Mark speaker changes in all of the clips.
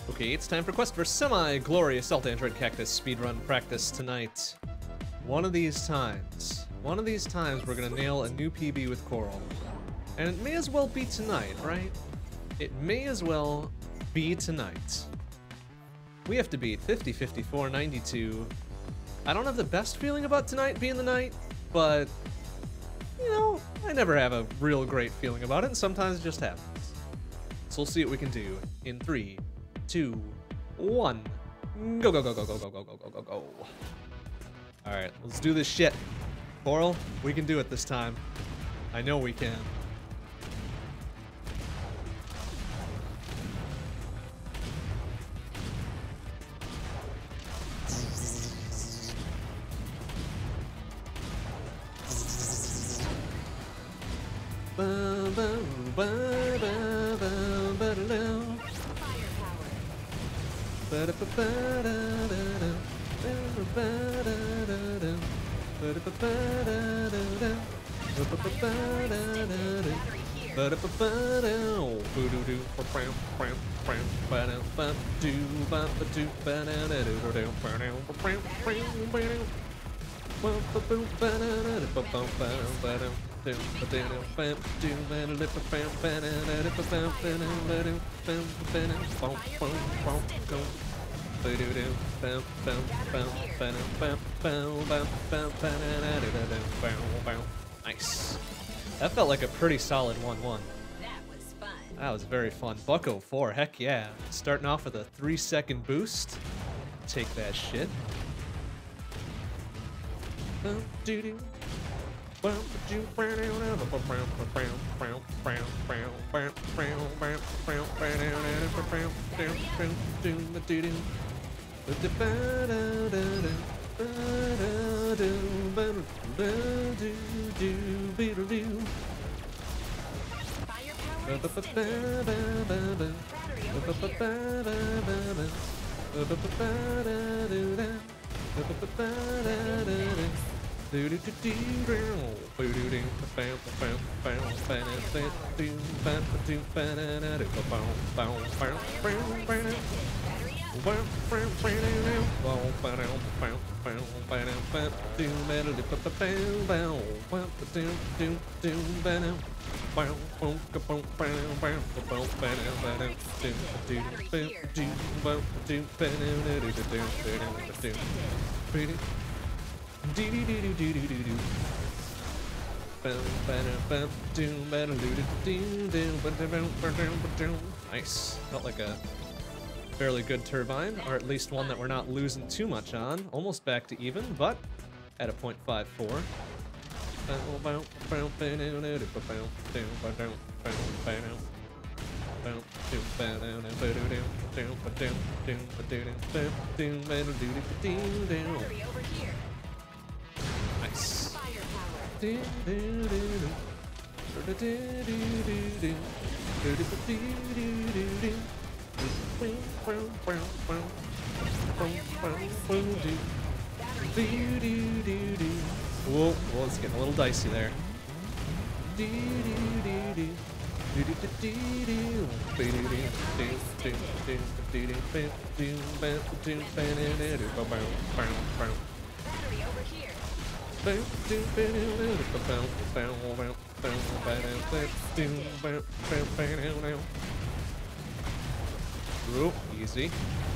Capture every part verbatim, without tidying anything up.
Speaker 1: Okay, it's time for Quest for Semi-Glorious Alt Android Cactus speedrun practice tonight. One of these times, one of these times we're gonna nail a new P B with Coral. And it may as well be tonight, right? It may as well be tonight. We have to beat fifty, fifty-four, ninety-two. I don't have the best feeling about tonight being the night, but, you know, I never have a real great feeling about it, and sometimes it just happens. So we'll see what we can do in three, two, one. Go, go, go, go, go, go, go, go, go, go, go. All right, let's do this shit. Coral, we can do it this time. I know we can. Nice. That felt like a pretty solid one one.
Speaker 2: That was fun.
Speaker 1: That was very fun. Buck oh four, heck yeah. Starting off with a three second boost. Take that shit. Nice. Felt like a fairly good turbine, or at least one that we're not losing too much on. Almost back to even, but at a point five four. Nice. Whoa, whoa, it's getting a little dicey there. Ooh, easy.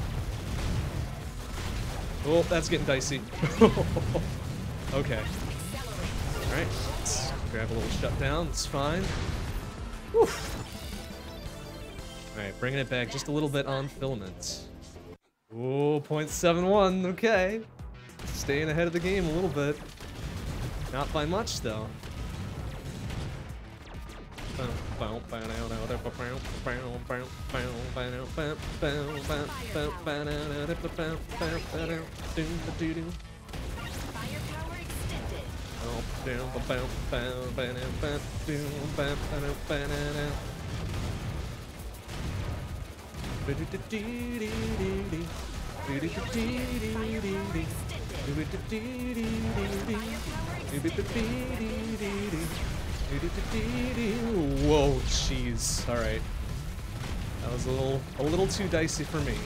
Speaker 1: Oh, that's getting dicey. Okay. Alright, let's grab a little shutdown, it's fine. Alright, bringing it back just a little bit on filament. Oh, point seven one, okay. Staying ahead of the game a little bit. Not by much, though. Whoa, jeez. Alright. That That was a little, a little too dicey for me.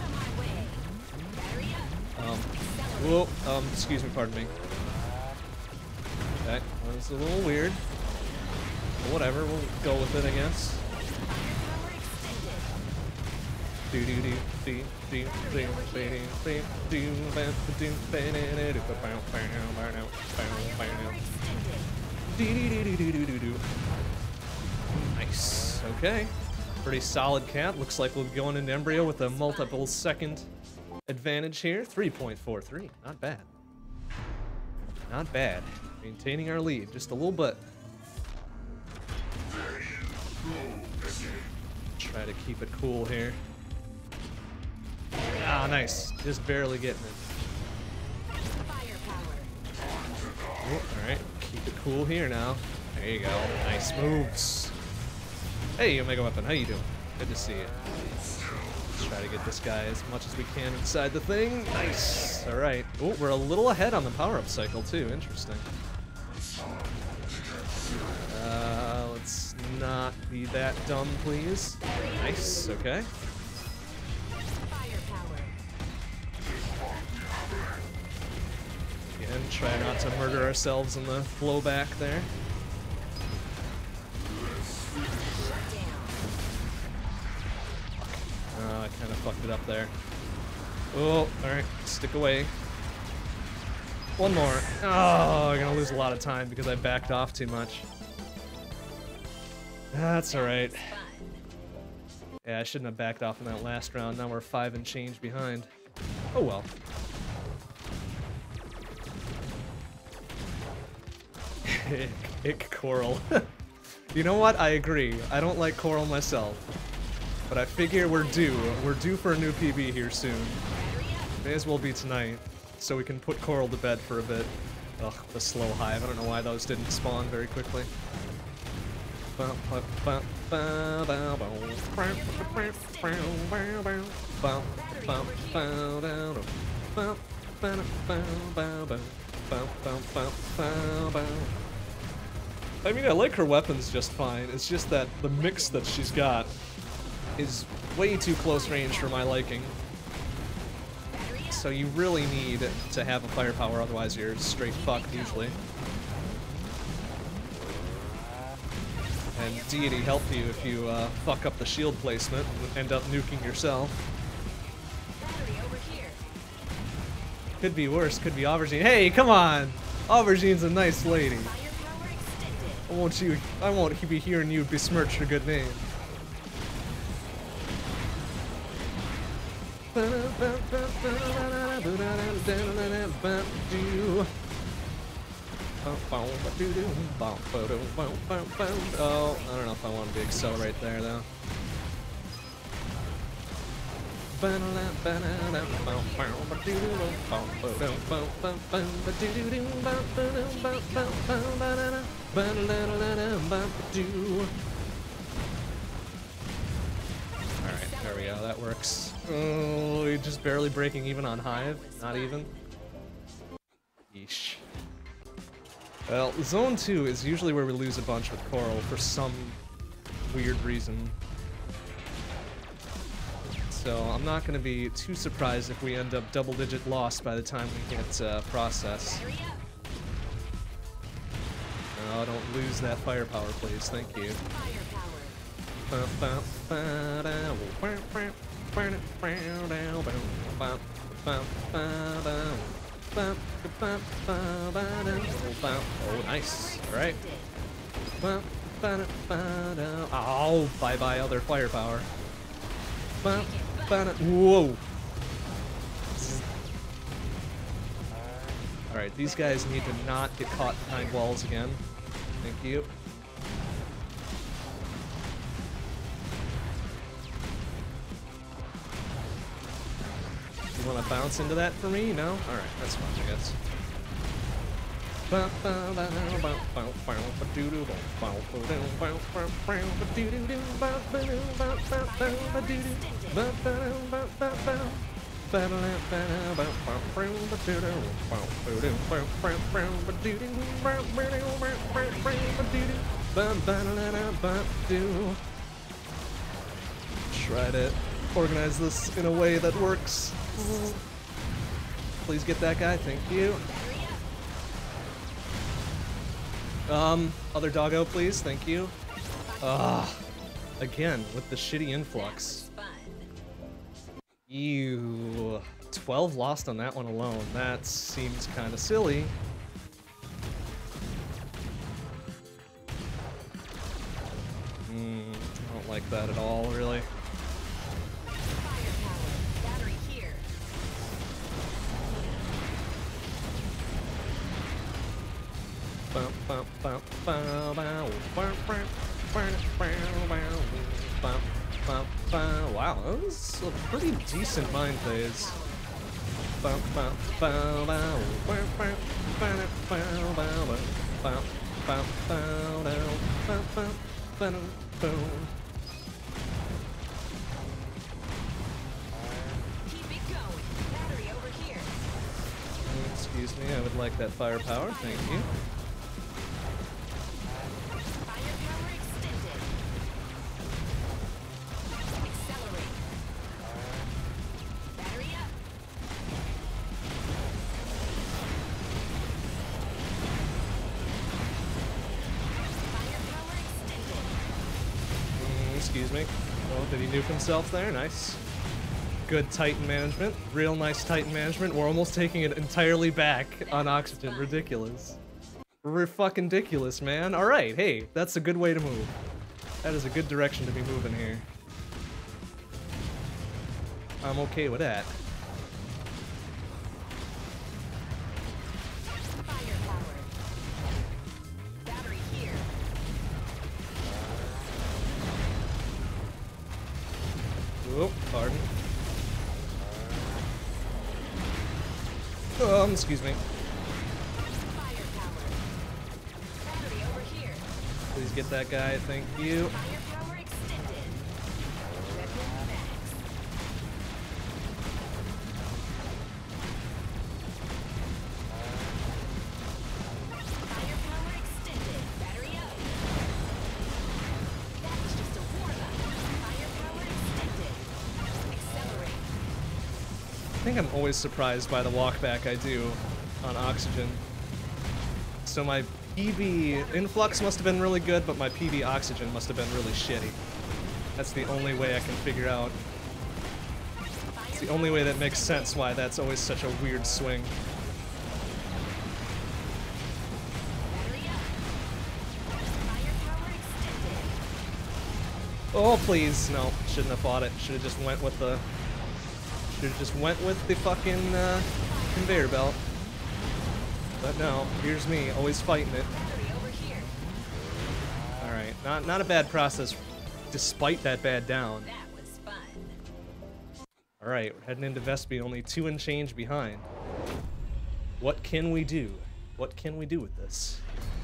Speaker 1: Um, whoa, um, excuse me, pardon me. Okay, that was a little weird. But whatever, we'll go with it, I guess. Do do do do do do do do do do. Nice. Okay. Pretty solid cat. Looks like we'll be going into Embryo with a multiple second advantage here. three point four three. Not bad. Not bad. Maintaining our lead just a little bit. Try to keep it cool here. Ah, nice. Just barely getting it. Oh, alright. Keep it cool here now. There you go. Nice moves. Hey, Omega Weapon. How you doing? Good to see you. Let's try to get this guy as much as we can inside the thing. Nice. Alright. Oh, we're a little ahead on the power-up cycle, too. Interesting. Uh, let's not be that dumb, please. Nice. Okay. Again, try not to murder ourselves in the blowback there. Oh, I kind of fucked it up there. Oh, alright. Stick away. One more. Oh, I'm gonna lose a lot of time because I backed off too much. That's alright. Yeah, I shouldn't have backed off in that last round. Now we're five and change behind. Oh well. Ick, ick Coral. You know what? I agree. I don't like Coral myself. But I figure we're due. We're due for a new P B here soon. May as well be tonight, so we can put Coral to bed for a bit. Ugh, the slow hive. I don't know why those didn't spawn very quickly. I mean, I like her weapons just fine. It's just that the mix that she's got is way too close range for my liking. So you really need to have a firepower, otherwise you're straight fucked usually. And Deity help you if you uh, fuck up the shield placement and end up nuking yourself. Could be worse, could be Aubergine. Hey, come on! Aubergine's a nice lady. I won't you I won't be hearing you besmirch her good name. Oh, I don't know if I want to accelerate there though. Alright, there we go, that works. Oh, you're just barely breaking even on Hive? Not even? Yeesh. Well, Zone two is usually where we lose a bunch with Coral for some weird reason. So I'm not going to be too surprised if we end up double-digit loss by the time we hit uh, process. No, don't lose that firepower, please. Thank you. Oh, nice. All right. Oh, bye-bye other firepower. Whoa. Alright, these guys need to not get caught behind walls again. Thank you. You want to bounce into that for me? No? Alright, that's fine, I guess. try to organize this in a way that works. Please get that guy, thank you. Um, other doggo, please, thank you. Ah, again, with the shitty influx. Ew. twelve lost on that one alone. That seems kind of silly. Hmm, I don't like that at all, really. Wow, that was a pretty decent mind phase. Excuse me, I would like that firepower, thank you. Excuse me. Oh, did he nuke himself there? Nice. Good Titan management. Real nice Titan management. We're almost taking it entirely back on Oxygen. Ridiculous. We're fucking ridiculous, man. Alright, hey, that's a good way to move. That is a good direction to be moving here. I'm okay with that. Oh, pardon. Um, excuse me. Please get that guy, thank you. I think I'm always surprised by the walkback I do on Oxygen. So my P B influx must have been really good, but my P B oxygen must have been really shitty. That's the only way I can figure out. It's the only way that makes sense why that's always such a weird swing. Oh, please. No, shouldn't have fought it. Should have just went with the... Should have just went with the fucking uh, conveyor belt. But no, here's me, always fighting it. Alright, not, not a bad process, despite that bad down. Alright, we're heading into Vespi, only two and change behind. What can we do? What can we do with this?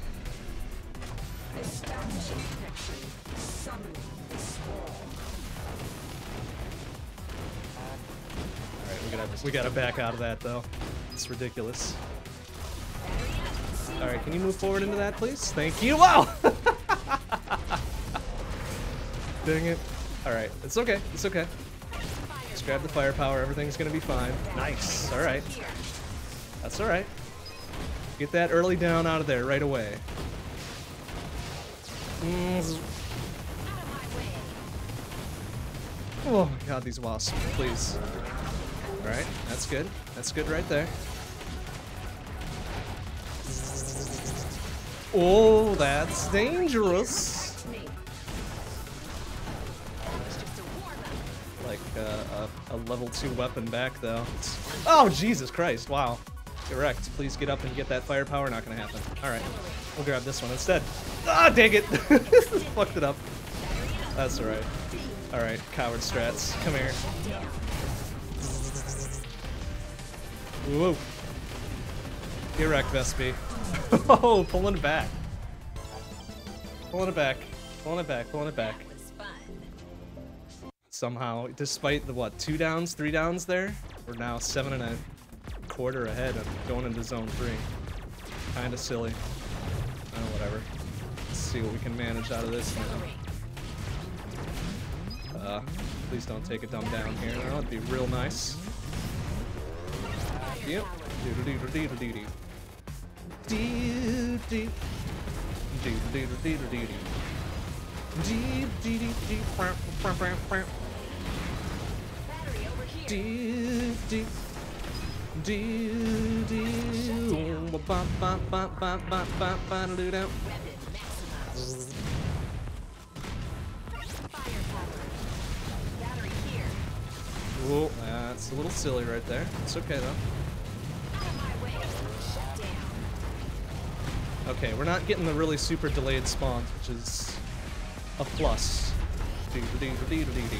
Speaker 1: Alright, we gotta, we gotta back out of that, though. It's ridiculous. Alright, can you move forward into that, please? Thank you! Wow! Dang it. Alright, it's okay, it's okay. Just grab the firepower, everything's gonna be fine. Nice, alright. That's alright. Get that early down out of there right away. Mm. Oh my god, these wasps, please. Alright, that's good. That's good right there. Oh, that's dangerous. Like uh, a, a level two weapon back, though. It's... Oh, Jesus Christ, wow. Correct. Please get up and get that firepower. Not gonna happen. Alright, we'll grab this one instead. Ah, dang it! Fucked it up. That's alright. Alright, coward strats. Come here. Whoa. Get wrecked, Vespi. Oh, pulling it back. Pulling it back. Pulling it back. Pulling it back. Somehow, despite the, what, two downs, three downs there, we're now seven and a quarter ahead and going into zone three. Kinda silly. Oh, whatever. Let's see what we can manage out of this now. Uh, Please don't take a dumb down here. That'd be real nice. Yep. Doodle doodle doodle doodle. Doodle doodle. Doodle doodle doodle doodle. Doodle doodle doodle. Do do do do ba ba ba ba ba ba ba do do. Whoa, that's a little silly right there. It's okay though. Okay, we're not getting the really super delayed spawns, which is a plus. Do do do do do do.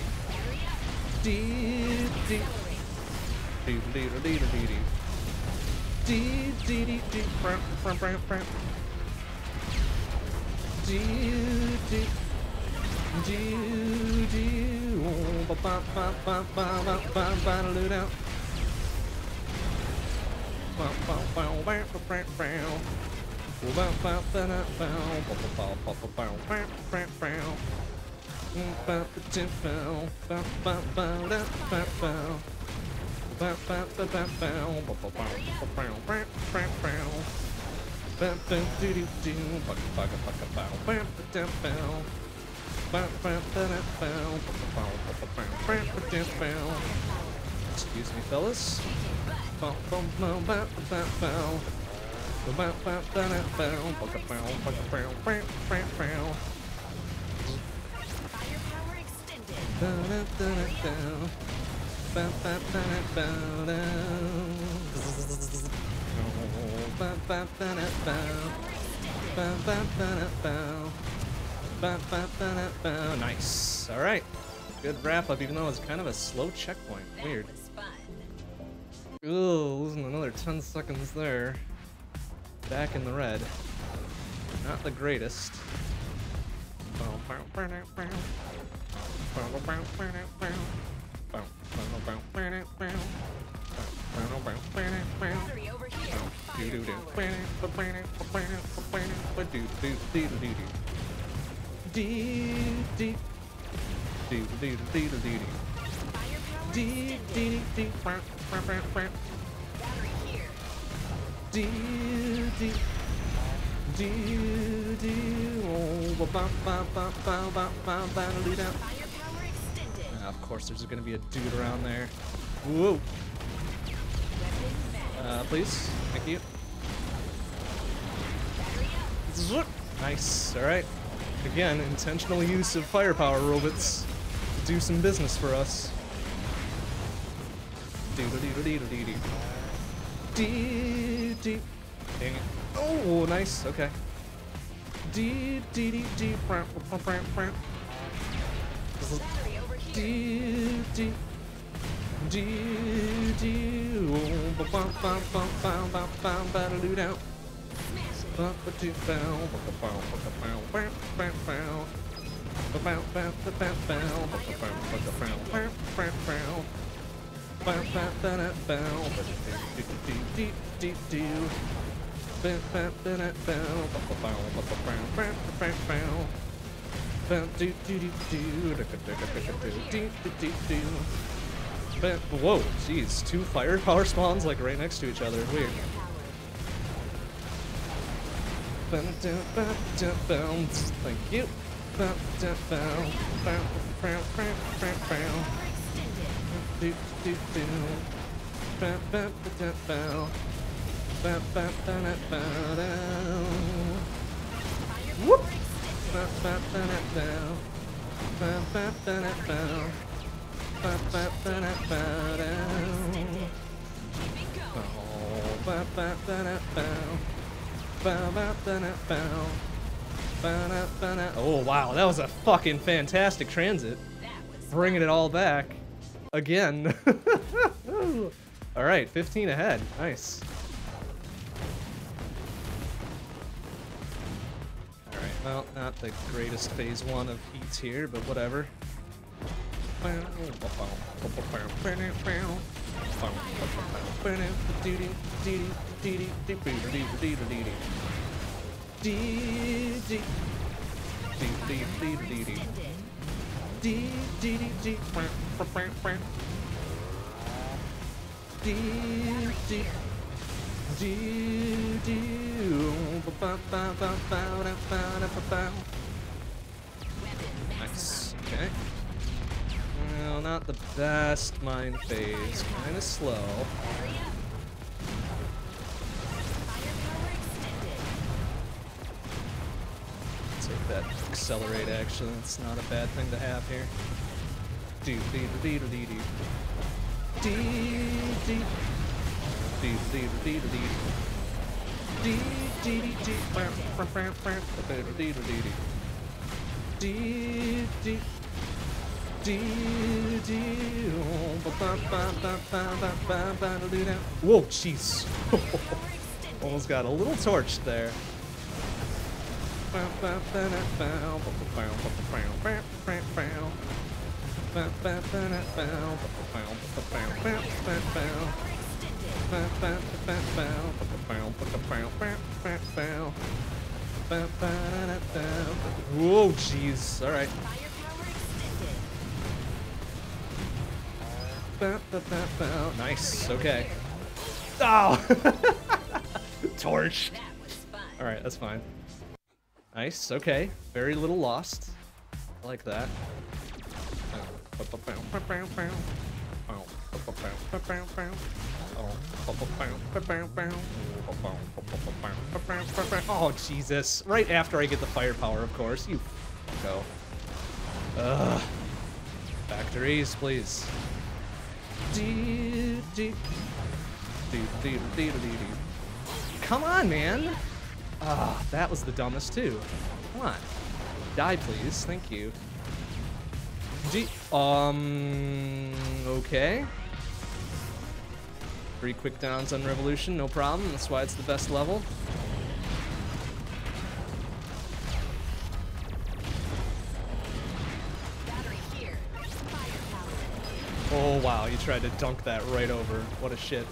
Speaker 1: Dee dee dee dee dee dee dee dee dee dee dee bram bram bram bram dee dee dee dee ba ba ba ba ba ba ba ba do do ba ba ba ba ba ba ba ba ba ba ba ba ba ba ba ba Ba ba ba ba ba ba ba ba ba ba ba ba ba. Excuse me, fellas. Nice. All right. Good wrap up, even though it's kind of a slow checkpoint. Weird. Ooh, losing another ten seconds there. Back in the red. Not the greatest. Uh, of course, there's gonna be a dude around there. Whoa! Uh, please, thank you. Nice. All right. Again, intentional use of firepower robots to do some business for us. Doodle doodle doodle doodle. Dee dee. Dang it. Oh, nice. Okay. Dee dee dee dee. Bram bram bram bram. Dee dee. Dee dee. Oh, ba ba ba ba ba ba ba ba do down. Ba ba do bow. Ba ba bow. Ba ba bow. Bam bam bow. Ba bow bow ba bow bow. Ba ba bow. Ba ba bow. Bam bam bow. Ba ba ba da bow. Ba dee dee dee dee dee. Ba ba ba da bow. Ba ba bow. Ba ba bow. Bam bam bow. Ba do do do do. Da da da da da do do do do. Ba. Whoa, jeez, two firepower spawns like right next to each other. Weird. Thank you. Do do do. Whoop. Oh wow, that was a fucking fantastic transit. Bringing it all back again. All right, fifteen ahead. Nice. All right, well, not the greatest phase one of heats here, but whatever. Nice. Okay. Well, not the best mind phase. Kind of slow. Take that accelerate action. It's not a bad thing to have here. Do dee dee dee dee dee. Dee dee. Dee dee dee dee dee. Dee dee dee dee. Bam bam bam bam. Dee dee dee dee. Dee dee. Dee dee. Ba ba ba ba ba ba ba ba dee da. Whoa, jeez. Almost got a little torched there. Whoa, jeez. All right. Nice. Okay. Oh, torch. All right, that's fine. Nice. Okay. Very little lost. I like that. Oh, Jesus. Right after I get the firepower, of course. You go. Ugh. Factories, please. Come on, man. Ah, oh, that was the dumbest, too. Come on. Die, please. Thank you. G um, okay. Three quick downs on Revolution, no problem. That's why it's the best level. Oh, wow, you tried to dunk that right over. What a shit.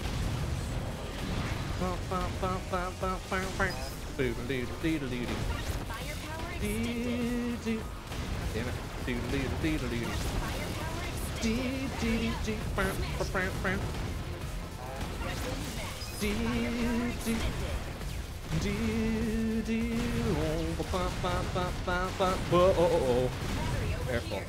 Speaker 1: Damn it. Oh, oh, oh. Careful.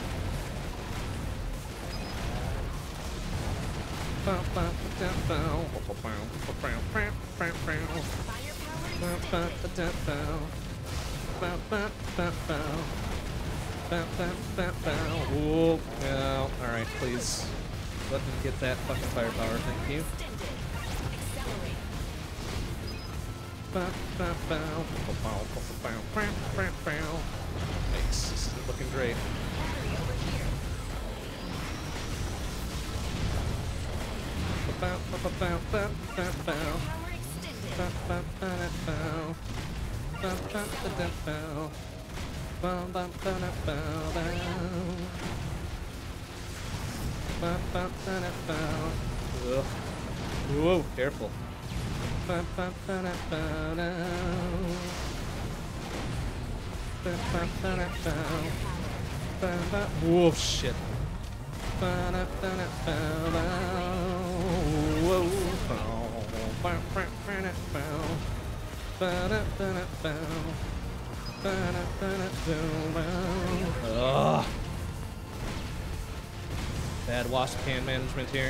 Speaker 1: Ooh, no. Alright, please. Let me get that fucking firepower, thank you. Thanks, this is looking great. Ugh. Whoa, careful. Whoa, shit. Ugh. Bad wasp can management here.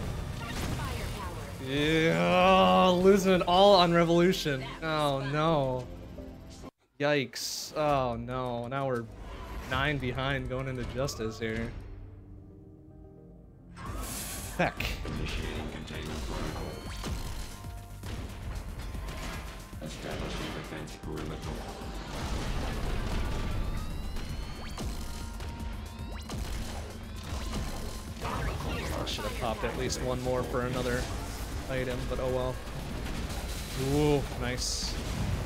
Speaker 1: Yeah, losing it all on Revolution. Oh no. Yikes. Oh no. Now we're nine behind going into Justice here. Heck.
Speaker 2: Initiating containment protocol. Establishing defense perimeter.
Speaker 1: I should have popped at least one more for another item, but oh well. Ooh, nice.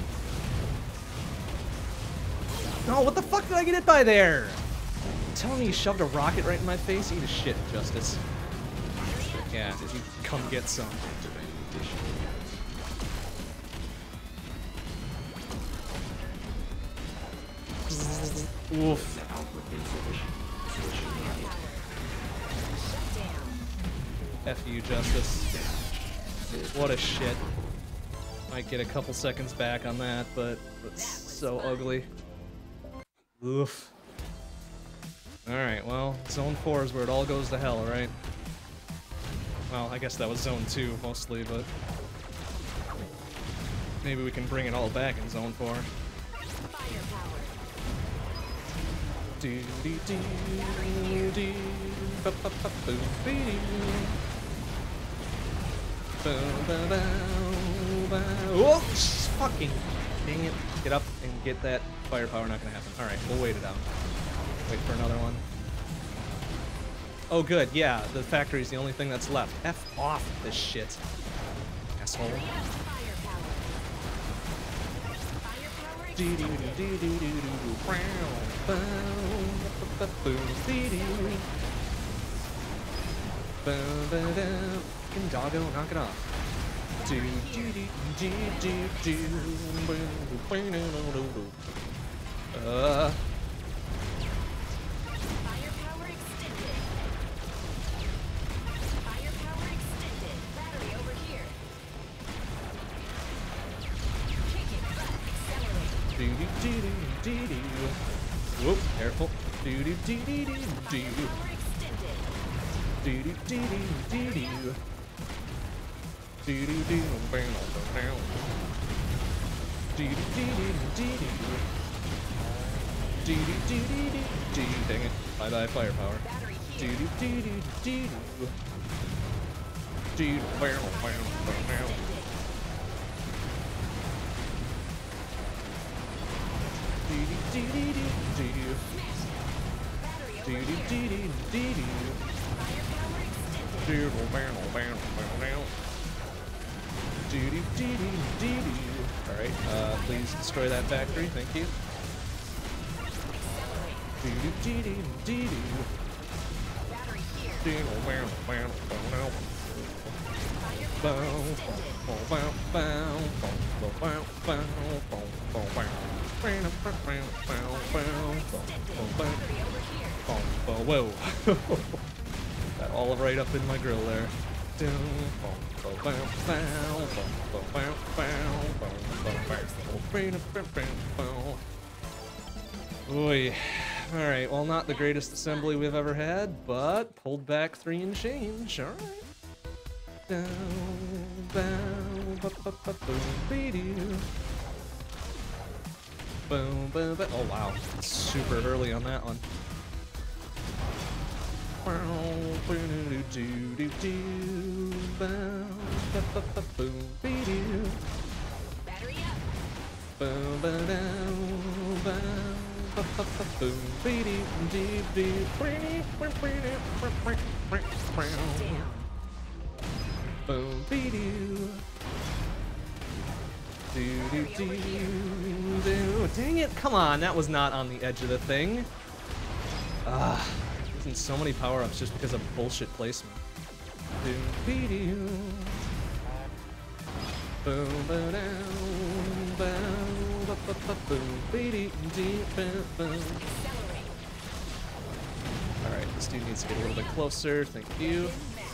Speaker 1: No, what the fuck did I get hit by there? You're telling me you shoved a rocket right in my face? Eat a shit, Justice. Yeah, did you come get some? Oof. F you, Justice. What a shit. Might get a couple seconds back on that, but it's so ugly. Oof. Alright, well, Zone four is where it all goes to hell, right? Well, I guess that was Zone two, mostly, but... maybe we can bring it all back in Zone four. Do do do do ba ba ba boom bee boom ba ba ba. Oh, fucking dang it! Get up and get that firepower. Not gonna happen. All right, we'll wait it out. Wait for another one. Oh, good. Yeah, the factory's the only thing that's left. F off this shit, asshole. Do do do do do do do. Fucking doggo, knock it off. Do do do do do do. Uh.
Speaker 3: Firepower extended. Firepower extended. Battery over here. Kicking butt. Accelerate.
Speaker 1: Do do do do do do. Whoop, careful. Do do do do do do.
Speaker 3: Firepower extended.
Speaker 1: Do do do do do do. Do do do bam bam. Do do do do do do. Do do do do do do. Dang it! Bye bye firepower.
Speaker 3: Battery
Speaker 1: Do
Speaker 3: here.
Speaker 1: do do do do do. Do bam bam bam. Do do do do do do.
Speaker 3: Battery
Speaker 1: Do
Speaker 3: over
Speaker 1: do
Speaker 3: here.
Speaker 1: do do do do.
Speaker 3: Firepower extended.
Speaker 1: Do bam bam bam bam. Do do do do do do. All right, uh, please destroy that factory. Thank you.
Speaker 3: Accelerate.
Speaker 1: Do do do do do do.
Speaker 3: Battery here.
Speaker 1: Do bam bam bam bam.
Speaker 3: Firepower extended.
Speaker 1: Bow bow bow bow bow bow bow bow bow.
Speaker 3: Battery over here.
Speaker 1: Whoa. That all right up in my grill there. Oy. Alright, well, not the greatest assembly we've ever had, but pulled back three and change. Alright. Down, bow, ba ba ba boom, be-doo. Boom, boom, boom. Oh wow, super early on that one.
Speaker 3: Battery up.
Speaker 1: Boom, ba down, bow, ba ba ba boom, be-doo, doo, doo, pretty, pretty, pretty, pretty,
Speaker 3: Down.
Speaker 1: boom, be-doo. Do do do do. Dang it! Come on, that was not on the edge of the thing. Ah, using so many power-ups just because of bullshit placement. Do be do. Boom ba down, bow ba ba ba boom be doo doo boom boom.
Speaker 3: Accelerate.
Speaker 1: All right, this dude needs to get a little bit closer. Thank you.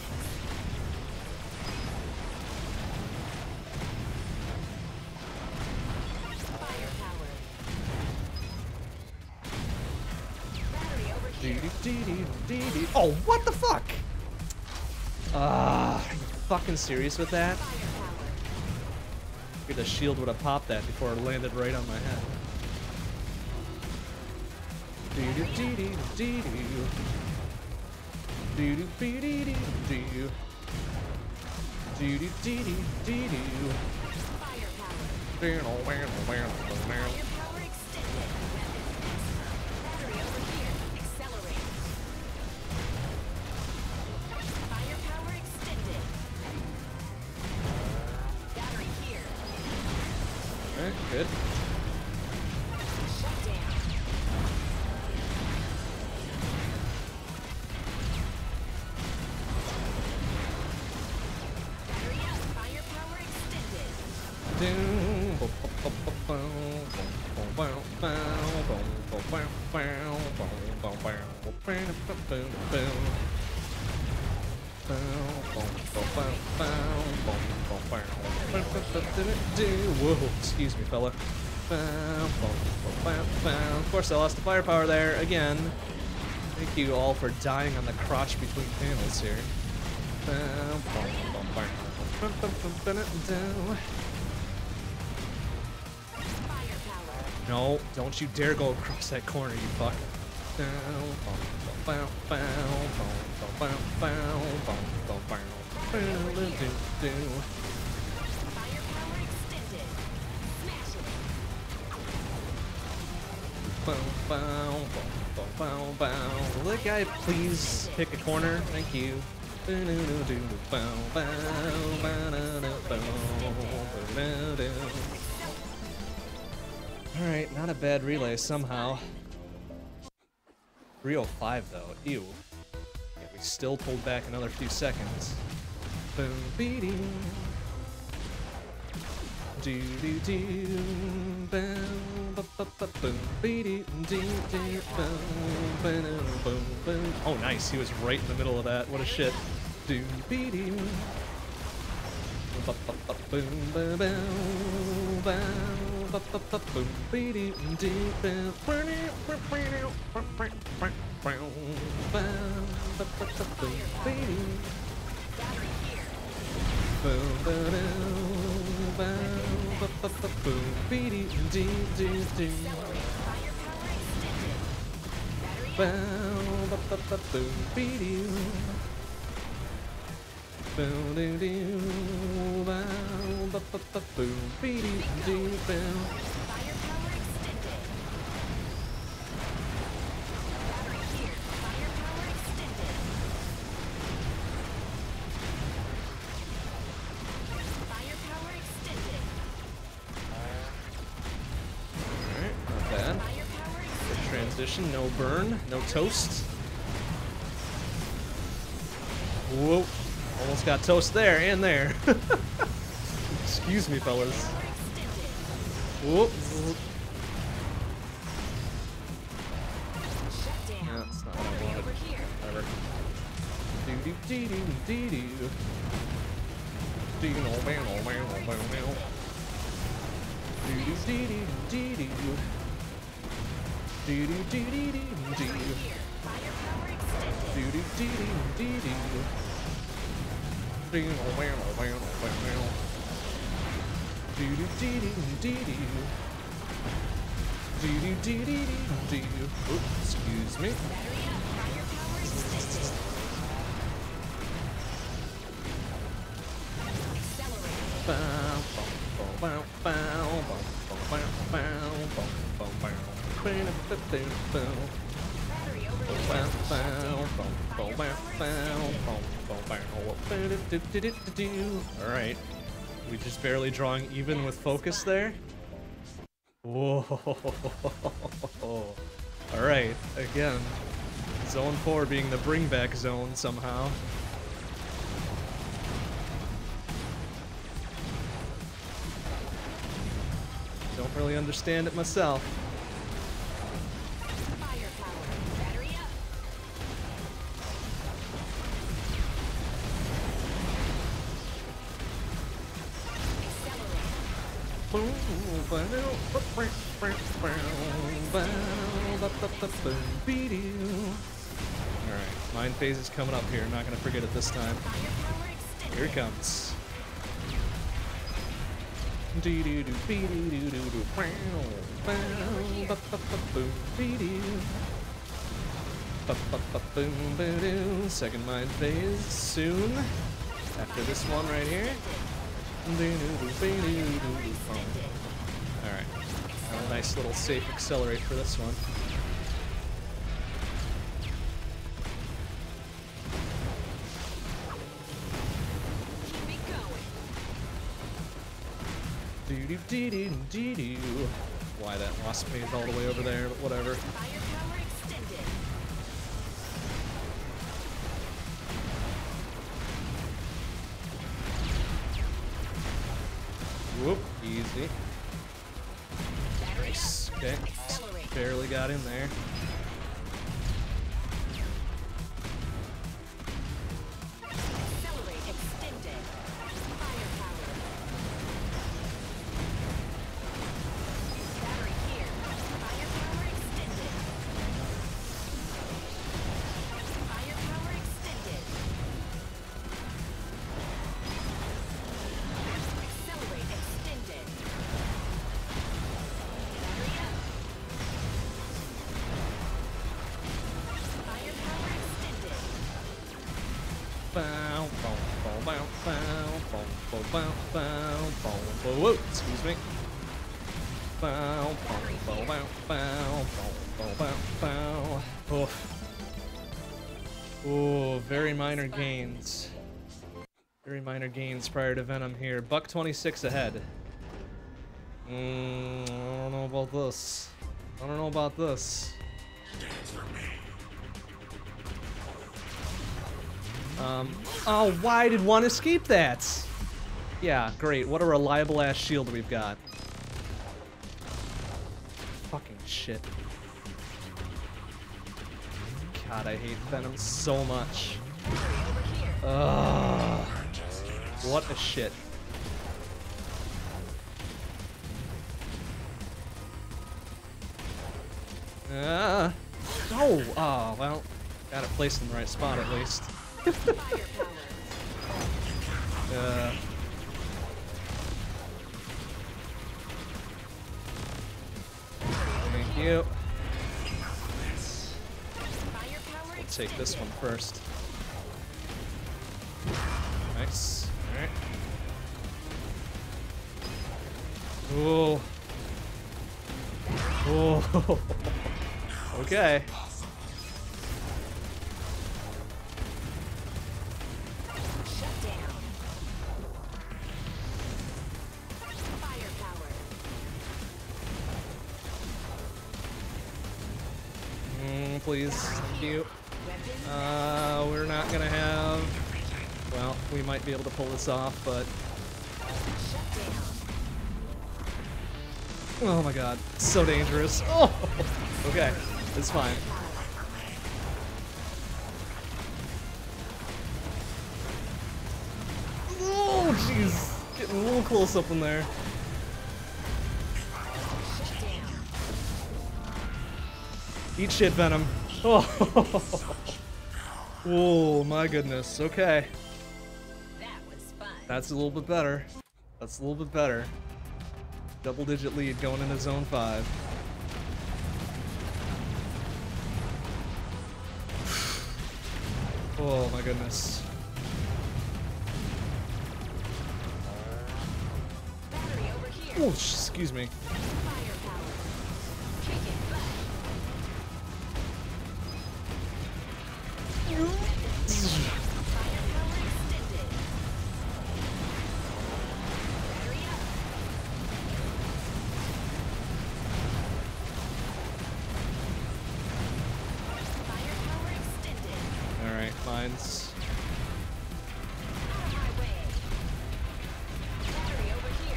Speaker 3: Firepower. Battery over
Speaker 1: Do
Speaker 3: here.
Speaker 1: do do do do do. Oh, what the fuck? Ah, are you fucking serious with that?
Speaker 3: Firepower.
Speaker 1: The shield would have popped that before it landed right on my head. Do do do do do do. Do do do do do do. Do do do do do do.
Speaker 3: Firepower.
Speaker 1: Firepower
Speaker 3: Firepower extended. Battery over here. Accelerate. Firepower extended. Battery here.
Speaker 1: Alright, good.
Speaker 3: Shut down. Battery up. Firepower extended.
Speaker 1: Doom, bo- bo- bo- bo- bow, bo- bow, bow, bo- bo- bow, bow, bo- bo- bow, bo- bow, bow, bow. Bow, bow, Whoa, excuse me, fella. Of course, I lost the firepower there again. Thank you all for dying on the crotch between panels here. No, don't you dare go across that corner, you fuck. Will that guy please pick a corner? Thank you. Alright, not a bad relay somehow. three oh five though, ew. Yeah, we still pulled back another few seconds. Boom, beating. Do do do, boom, ba ba ba boom, beating, do do, boom, boom, boom, boom. Oh, nice! He was right in the middle of that. What a shit. Do beating. Ba ba ba boom, ba boom, ba ba ba ba boom, beating, do boom, ba ba ba ba boom, beating. Boom, ba boom, ba ba ba boom, beating, do do do. Boom, ba ba ba boom, beating. Boom, doo doo, bow, ba ba ba boom, beating, do boom. No burn, no toast. Whoa, almost got toast there and there. Excuse me, fellas. Whoop. Yeah, that's not what I wanted. Whatever. Do do do do do do. Do no man no man no man no. Do do do do do do. Do do do do do do. Do do do do do do. Do no man no man no man no. Do do do do do do. Do do do do do do. Oops, excuse me. Bow bow bow bow bow bow bow bow bow. Alright. We just barely drawing even with focus there. Whoa. Alright, again. Zone four being the bring back zone somehow. Don't really understand it myself. Alright, mind phase is coming up here. Not gonna forget it this time. Here it comes. Second mind phase soon. After this one right here. Alright. A nice little safe accelerate for this one. Do do do do do do. Why that wasp made all the way over there, but whatever. Whoop, easy. Nice. Okay, barely got in there. bow, bow, bow, bow, bow, bow, bow, bow, bow, bow, whoa, excuse me. Bow, bow, bow, bow, bow, bow, bow, bow, bow. Oof. Ooh, very minor gains. Very minor gains prior to Venom here. Buck twenty-six ahead. Mm, I don't know about this. I don't know about this. Um, oh, why did one escape that? Yeah, great. What a reliable ass shield we've got. Fucking shit. God, I hate Venom so much. Ugh. What a shit. Ah. Oh, oh, well, got it placed in the right spot at least. uh. Thank you. We'll take this one first. Nice. Alright. Oh. Oh. Okay.
Speaker 3: Shut down. Firepower.
Speaker 1: Mm, please. Thank you. Uh, we're not gonna have... Well, we might be able to pull this off, but... Oh my god. So dangerous. Oh! Okay. It's fine. Oh, jeez. Getting a little close up in there. Eat shit, Venom. Oh, oh my goodness. Okay.
Speaker 3: That was fun.
Speaker 1: That's a little bit better. That's a little bit better. Double digit lead going into zone five. Oh my goodness.
Speaker 3: Battery over here.
Speaker 1: Oh, excuse me.
Speaker 3: Firepower. Kick it back. Firepower extended. Battery up. Firepower extended.
Speaker 1: Alright, mines.
Speaker 3: On my way. Battery over here.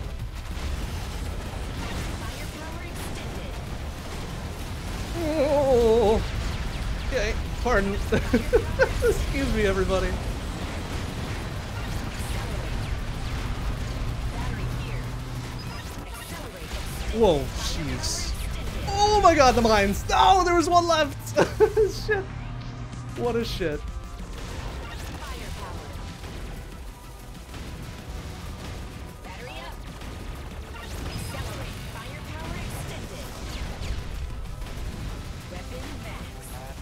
Speaker 3: Firepower extended.
Speaker 1: Oh. Okay, pardon. Excuse me, everybody.
Speaker 3: Battery here. Accelerate.
Speaker 1: Whoa, jeez. Oh my god, the mines. No, there was one left. Shit. What a shit.
Speaker 3: Firepower. Battery up. Accelerate. Firepower extended. Weapon max.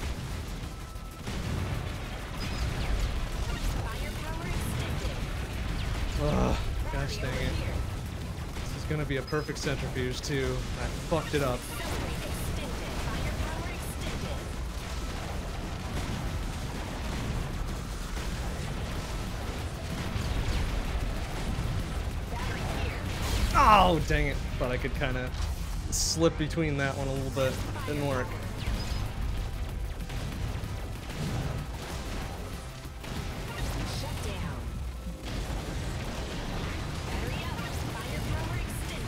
Speaker 3: Firepower extended.
Speaker 1: Ugh, gosh dang it. This is gonna be a perfect centrifuge too. I fucked it up.
Speaker 3: Accelerate extended. Firepower extended. Battery here.
Speaker 1: Oh, dang it. Thought I could kind of slip between that one a little bit. Didn't work.
Speaker 3: Shut down. Battery up. Firepower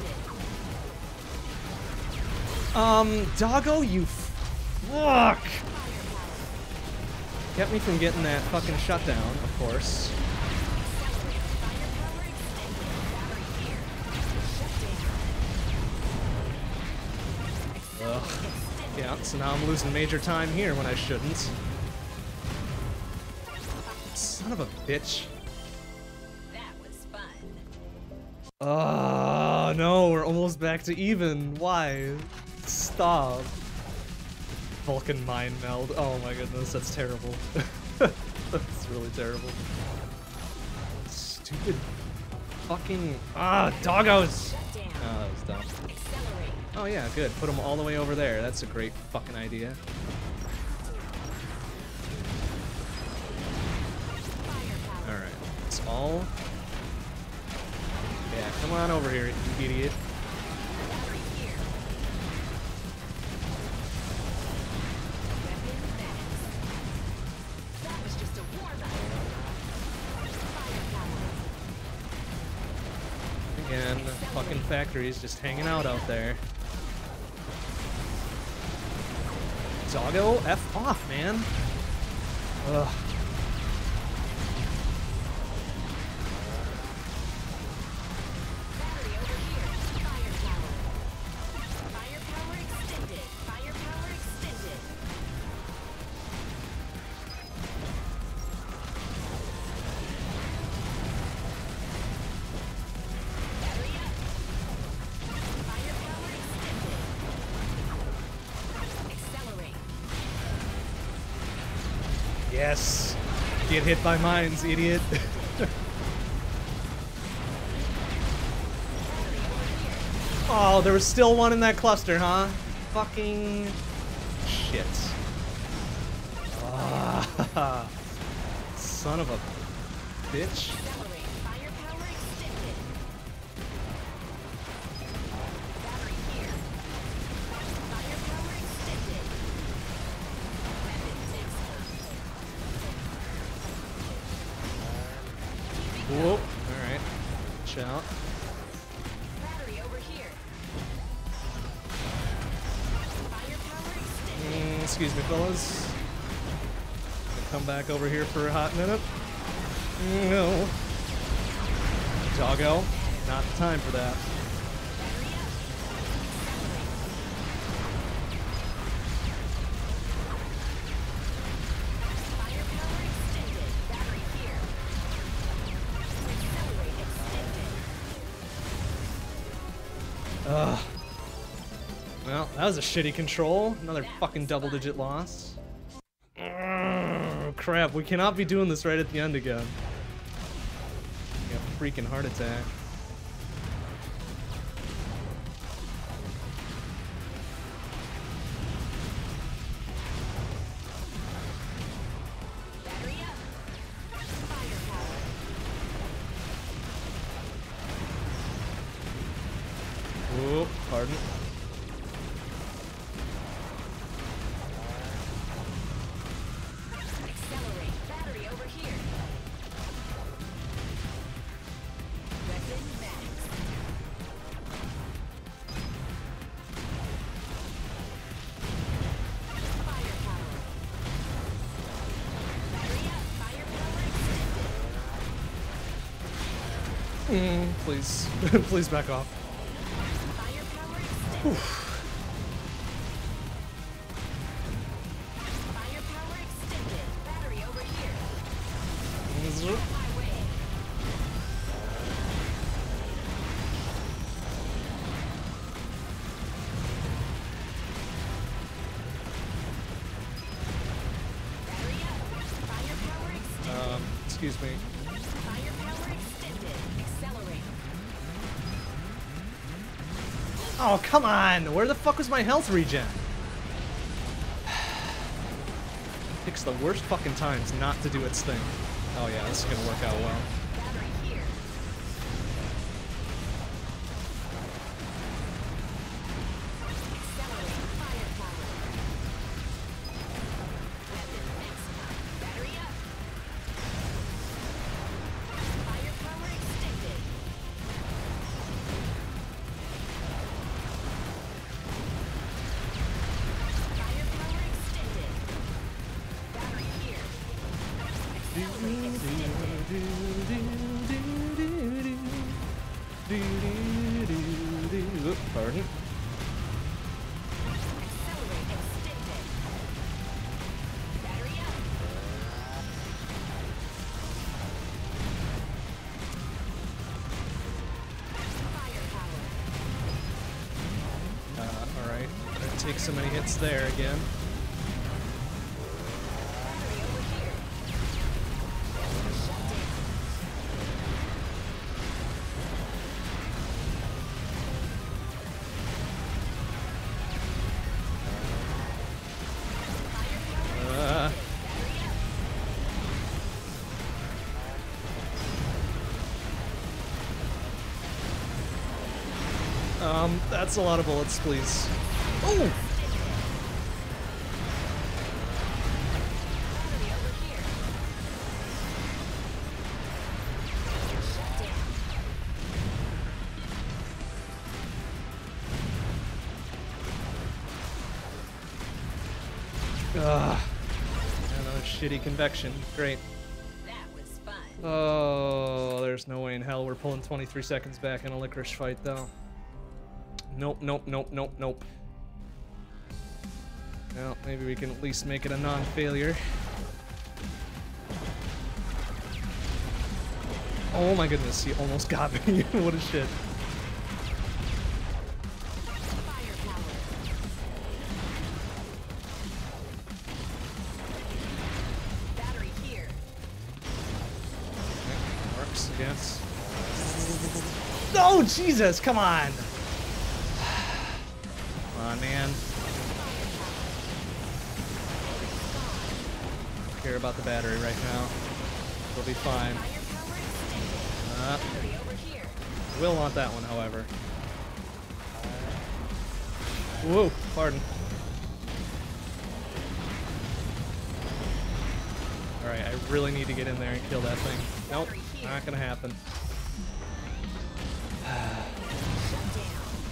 Speaker 3: extended.
Speaker 1: Um, Doggo, you fuck!
Speaker 3: Firepower.
Speaker 1: Kept me from getting that fucking shutdown, of course.
Speaker 3: Accelerate. Firepower extended. Battery here. Shut down.
Speaker 1: Ugh.
Speaker 3: Extended.
Speaker 1: Yeah, so now I'm losing major time here when I shouldn't. Son of a bitch.
Speaker 3: That was fun.
Speaker 1: Oh, no, we're almost back to even. Why? Stop. Vulcan mind meld. Oh my goodness, that's terrible. That's That's really terrible. Stupid fucking ah doggos.
Speaker 3: Shut down.
Speaker 1: Oh, that was dumb.
Speaker 3: Accelerate.
Speaker 1: Oh yeah, good. Put them all the way over there. That's a great fucking idea.
Speaker 3: Firepower.
Speaker 1: All right, it's all. Yeah, come on over here, you idiot.
Speaker 3: Battery here. Weapon max. That was just a warm-up. Firepower.
Speaker 1: Again, the fucking factory's just hanging out out there. Doggo, F off, man. Ugh.
Speaker 3: Battery over here. Firepower. Firepower extended. Firepower extended. Battery up. Firepower extended. Accelerate.
Speaker 1: Yes. Get hit by mines, idiot. Oh, there was still one in that cluster, huh? Fucking shit. Ah, son of a bitch.
Speaker 3: Accelerate. Firepower extended. Battery here. Firepower extended. Weapon transfer.
Speaker 1: Whoop. Alright. Watch out.
Speaker 3: Battery over here. Firepower extended.
Speaker 1: Mm, excuse me, fellas. Gonna come back over here for a hot minute. No. Doggo. Not the time for that.
Speaker 3: Battery up. Accelerate. Firepower extended. Battery here. Accelerate extended.
Speaker 1: Ugh. Well, that was a shitty control. Another fucking double-digit loss. Ugh, crap, we cannot be doing this right at the end again. Got a freaking heart attack.
Speaker 3: Battery up. Firepower.
Speaker 1: Whoop, pardon.
Speaker 3: Accelerate. Battery over here. Weapon max. Firepower. Battery up. Firepower extended.
Speaker 1: Mm, please. Please back off.
Speaker 3: Firepower extended. Firepower extended. Battery over here.
Speaker 1: Zoop.
Speaker 3: My way. Battery up. Firepower extended.
Speaker 1: Um, excuse me.
Speaker 3: Firepower extended. Accelerate.
Speaker 1: Oh, come on! Where the fuck was my health regen? Picks the worst fucking times not to do its thing. Oh yeah, this is gonna work out well.
Speaker 3: Battery here. Accelerate. Firepower. Weapon next time. Battery up. Firepower extended. Firepower extended. Battery here. Accelerate extended.
Speaker 1: Oop, pardon.
Speaker 3: Accelerate extended. Battery up. Firepower.
Speaker 1: Uh, alright. Gonna take so many hits there again.
Speaker 3: Battery over here.
Speaker 1: Um, that's a lot of bullets, please. Oh!
Speaker 3: Battery over here. Shut down.
Speaker 1: Ugh. Another shitty convection. Great.
Speaker 3: That was fun.
Speaker 1: Oh, there's no way in hell we're pulling twenty-three seconds back in a licorice fight, though. Nope, nope, nope, nope, nope. Well, maybe we can at least make it a non-failure. Oh my goodness, he almost got me. What a shit.
Speaker 3: Firepower. Battery here.
Speaker 1: Okay, works, I guess. Oh, Jesus, come on! Come on, man. Don't care about the battery right now. We'll be fine.
Speaker 3: Firepower.
Speaker 1: Uh,
Speaker 3: Battery over here.
Speaker 1: will want that one, however. Whoa, pardon. Alright, I really need to get in there and kill that thing. Nope, not gonna happen.
Speaker 3: Shut down.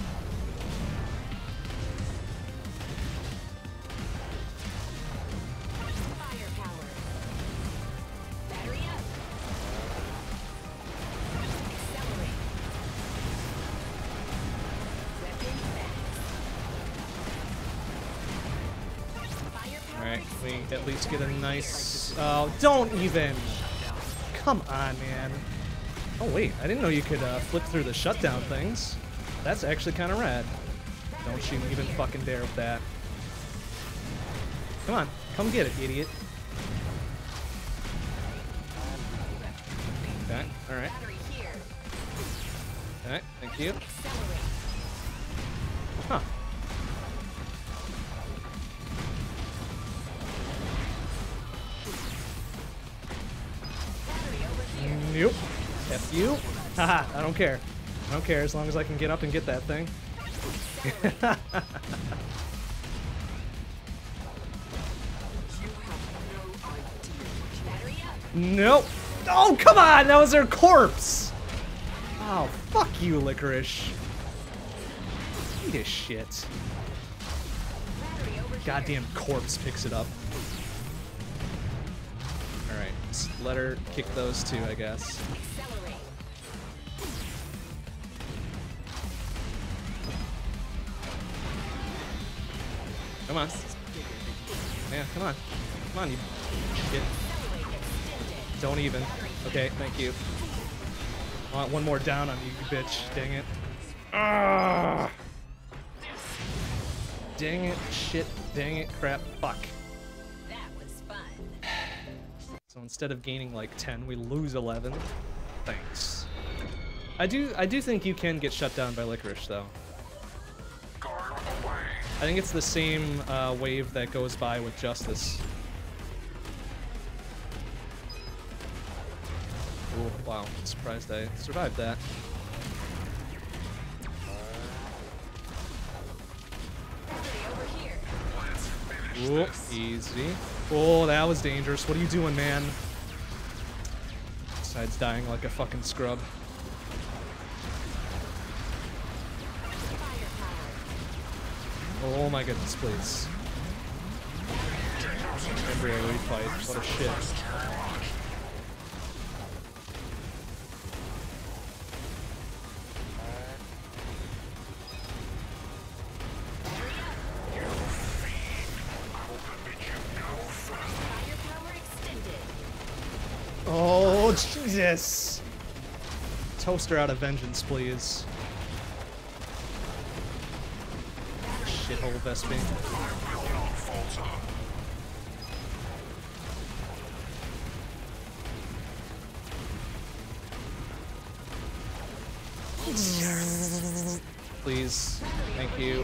Speaker 3: Firepower. Battery up. Accelerate. Weapon fast. Firepower.
Speaker 1: Alright, we
Speaker 3: extended.
Speaker 1: at least get a nice... Oh, don't even! Come on, man. Oh, wait, I didn't know you could uh, flip through the shutdown things. That's actually kind of rad. Don't you even fucking dare with that. Come on, come get it, idiot. Okay, alright.
Speaker 3: Battery here.
Speaker 1: Alright, thank you.
Speaker 3: Accelerate.
Speaker 1: Huh.
Speaker 3: Battery over here.
Speaker 1: Nope. F you. Haha, I don't care. I don't care as long as I can get up and get that thing.
Speaker 3: Battery up.
Speaker 1: Nope. Oh, come on! That was her corpse! Oh, fuck you, Licorice. Eat his shit.
Speaker 3: Battery over here.
Speaker 1: Goddamn corpse picks it up. Alright, just let her kick those two, I guess.
Speaker 3: Accelerate.
Speaker 1: Come on. Yeah, come on. Come on, you shit.
Speaker 3: Accelerate extended.
Speaker 1: Don't even. Okay, thank you. I want one more down on you, you bitch. Dang it. Ah! Dang it, shit, dang it, crap, fuck.
Speaker 3: That was fun.
Speaker 1: So instead of gaining like ten, we lose eleven. Thanks. I do I do think you can get shut down by Licorice, though. I think it's the same uh, wave that goes by with Justice. Oh, wow, surprised I survived that.
Speaker 3: Battery over here.
Speaker 1: Whoop, easy. Oh, that was dangerous. What are you doing, man? Besides dying like a fucking scrub.
Speaker 3: Firepower.
Speaker 1: Oh my goodness, please. Embryo refight. What a shit.
Speaker 3: Firepower extended.
Speaker 1: Oh, Jesus! Toaster out of vengeance, please. Shithole Vespine. Please. Thank you.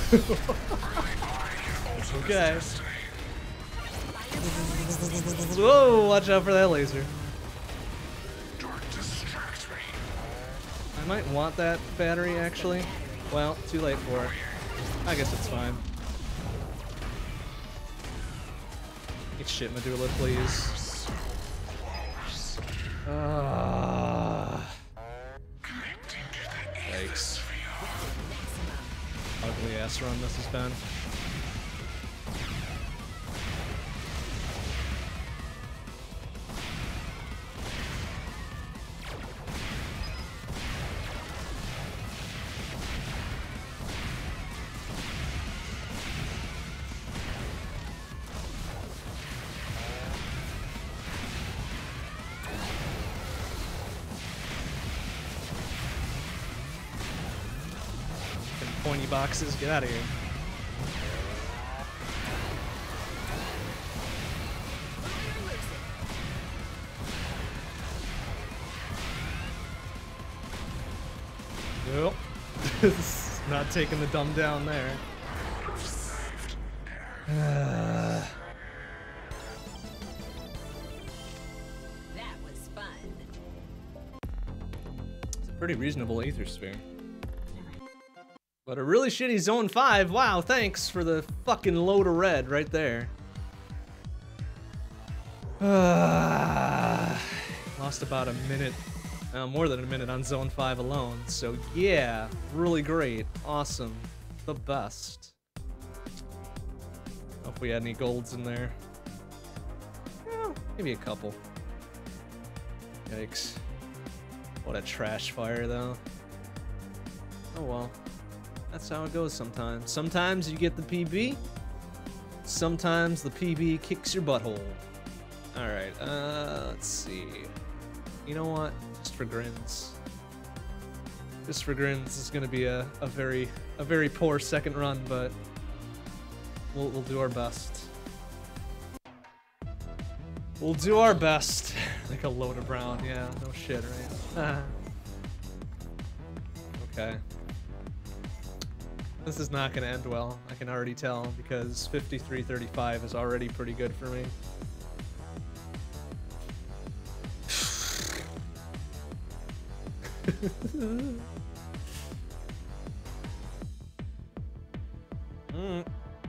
Speaker 1: Okay. Whoa, watch out for that laser. I might want that battery, actually. Well, too late for it. I guess it's fine. Get shit, Medulla, please. Ah. Yikes. Ugly ass run this has been. Pointy boxes, get out of here. Nope. Not taking the dumb down there. Uh.
Speaker 3: That was fun.
Speaker 1: It's a pretty reasonable Aether Sphere. But a really shitty Zone five. Wow, thanks for the fucking load of red right there. Uh, lost about a minute, uh, more than a minute on Zone five alone. So yeah, really great. Awesome. The best. Hope if we had any golds in there. Yeah, maybe a couple. Yikes. What a trash fire, though. Oh well. That's how it goes sometimes. Sometimes you get the P B. Sometimes the P B kicks your butthole. Alright, uh, let's see. You know what? Just for grins. Just for grins, this is gonna be a, a very a very poor second run, but we'll we'll do our best. We'll do our best. Like a load of brown, yeah, no shit, right? Okay. This is not gonna end well, I can already tell, because fifty-three thirty-five is already pretty good for me. mm.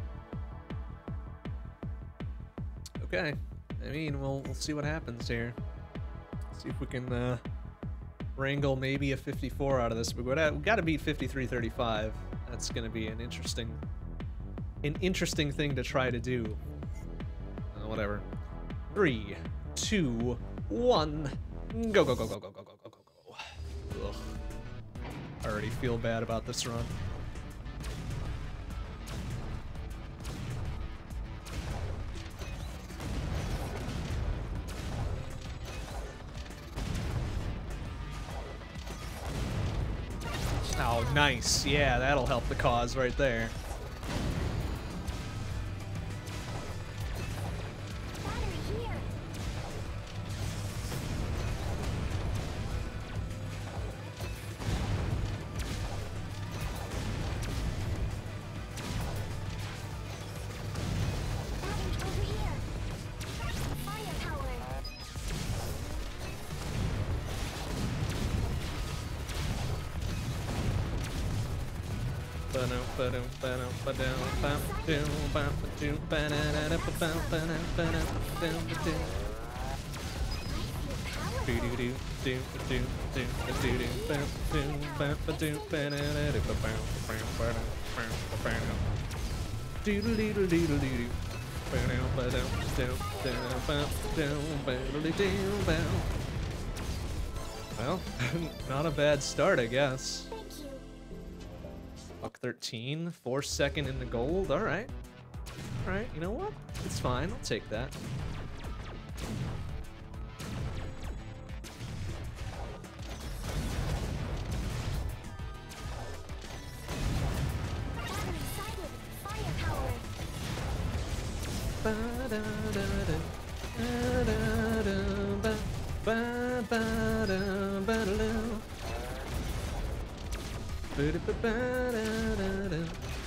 Speaker 1: Okay, I mean, we'll we'll see what happens here. See if we can uh, wrangle maybe a fifty-four out of this. We gotta, we gotta beat fifty-three thirty-five. That's gonna be an interesting, an interesting thing to try to do. Uh, whatever. Three, two, one, go go go go go go go go go go. Ugh. I already feel bad about this run. Oh, nice. Yeah, that'll help the cause right there. Well, not a bad start, I guess. Buck thirteen, four second in the gold. All right, all right. You know what? It's fine. I'll take that.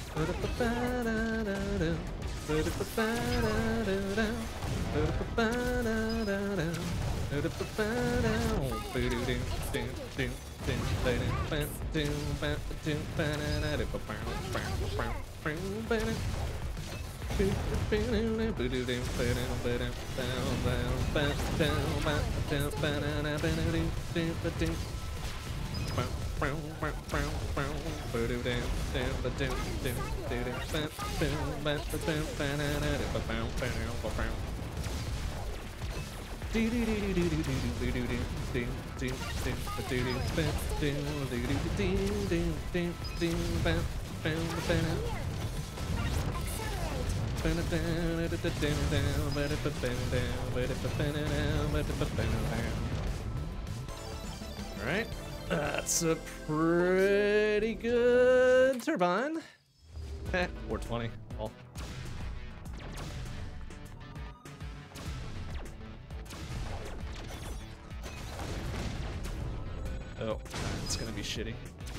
Speaker 1: Alright, that's a pretty good turbine. Eh, four twenty. Oh. Oh, it's gonna be shitty.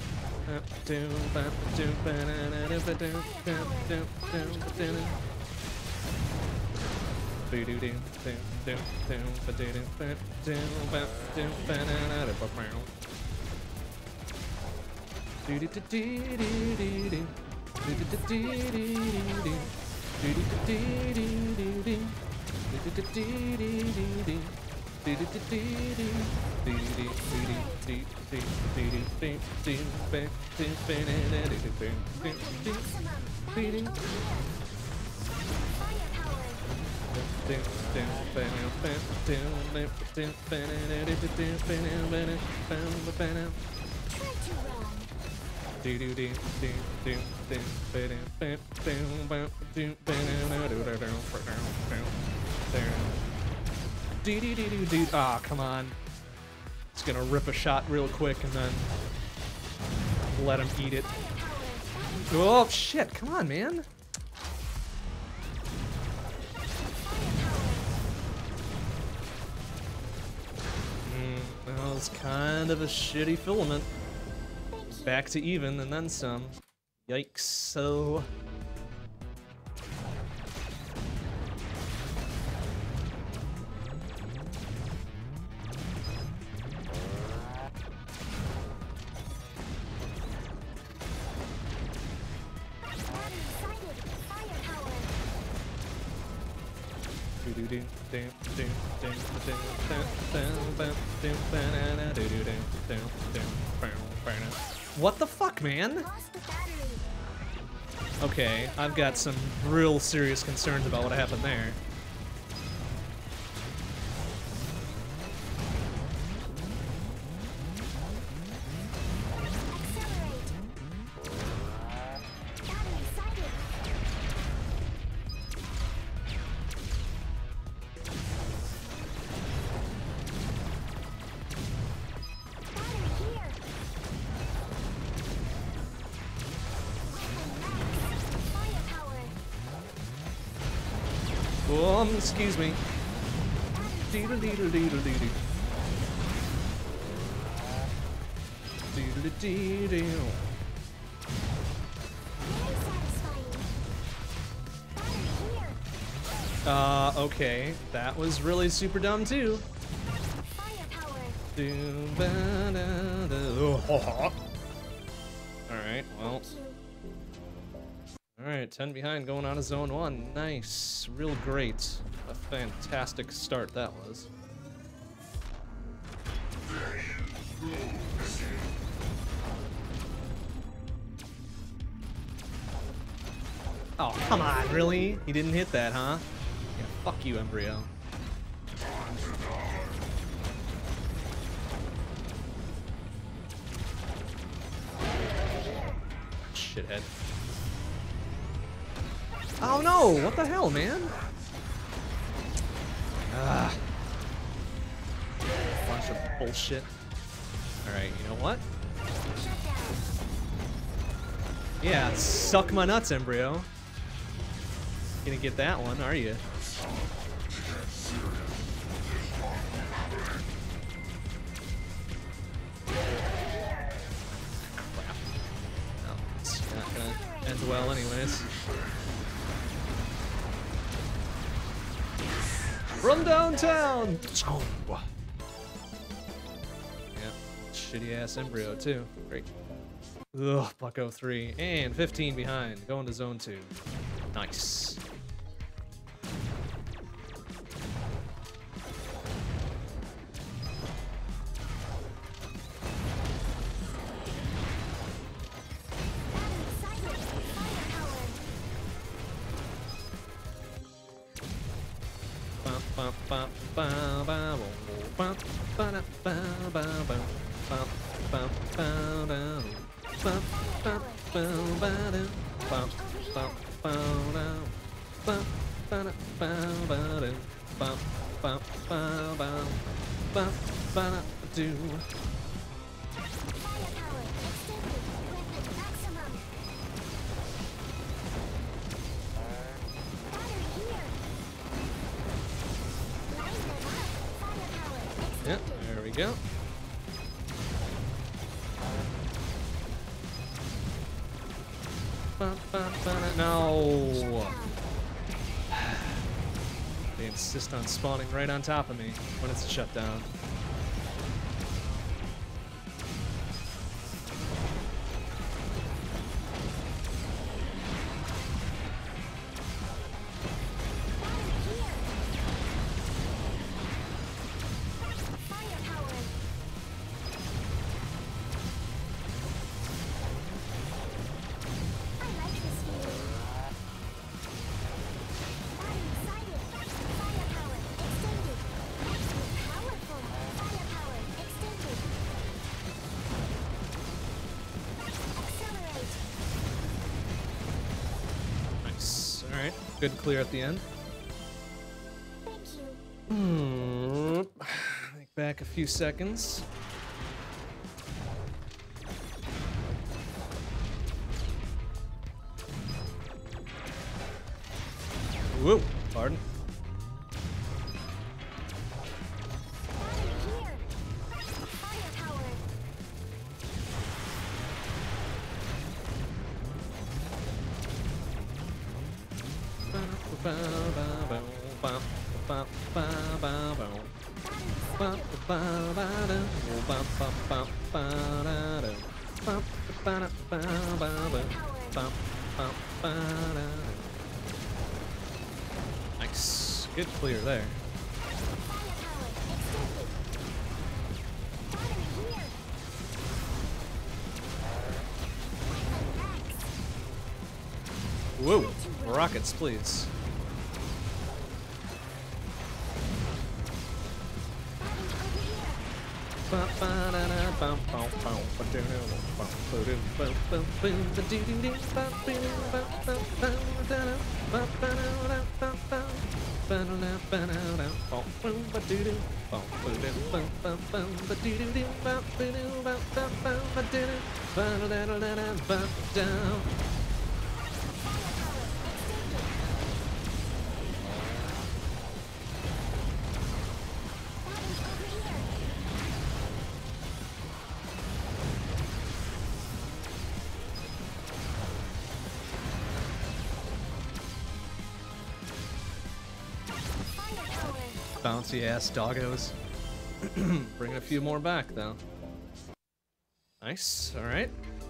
Speaker 1: Ah, come on. Just gonna rip a shot real quick and then let him eat it. Oh shit, come on, man. Mm, that was kind of a shitty filament. Back to even and then some. Yikes, so... What the fuck, man? Okay, I've got some real serious concerns about what happened there. Um, excuse me. Deedle deedle deedle deedle. Deedle deedle. Uh, okay. That was really super dumb too. Alright, well. Alright, ten behind going on to zone one. Nice. Real great. A fantastic start that was. Oh, come on, really? He didn't hit that, huh? Yeah, fuck you, Embryo. Shithead. Oh no! What the hell, man? Ah. Bunch of bullshit. Alright, you know what? Yeah, suck my nuts, Embryo. Gonna get that one, are you? well anyways. From downtown! Yeah, shitty ass embryo too. Great. Ugh, Bucko three. And fifteen behind. Going to zone two. Nice. Do. Yep, there we go. Ba, ba, ba, no. They insist on spawning right on top of me when it's a shutdown. Good clear at the end.
Speaker 3: Thank you.
Speaker 1: Hmm. Think back a few seconds. Whoa, pardon. Nice. Good clear there. Whoa, rockets, please. Bouncy ass doggos. Bring a few more back though. Nice, alright.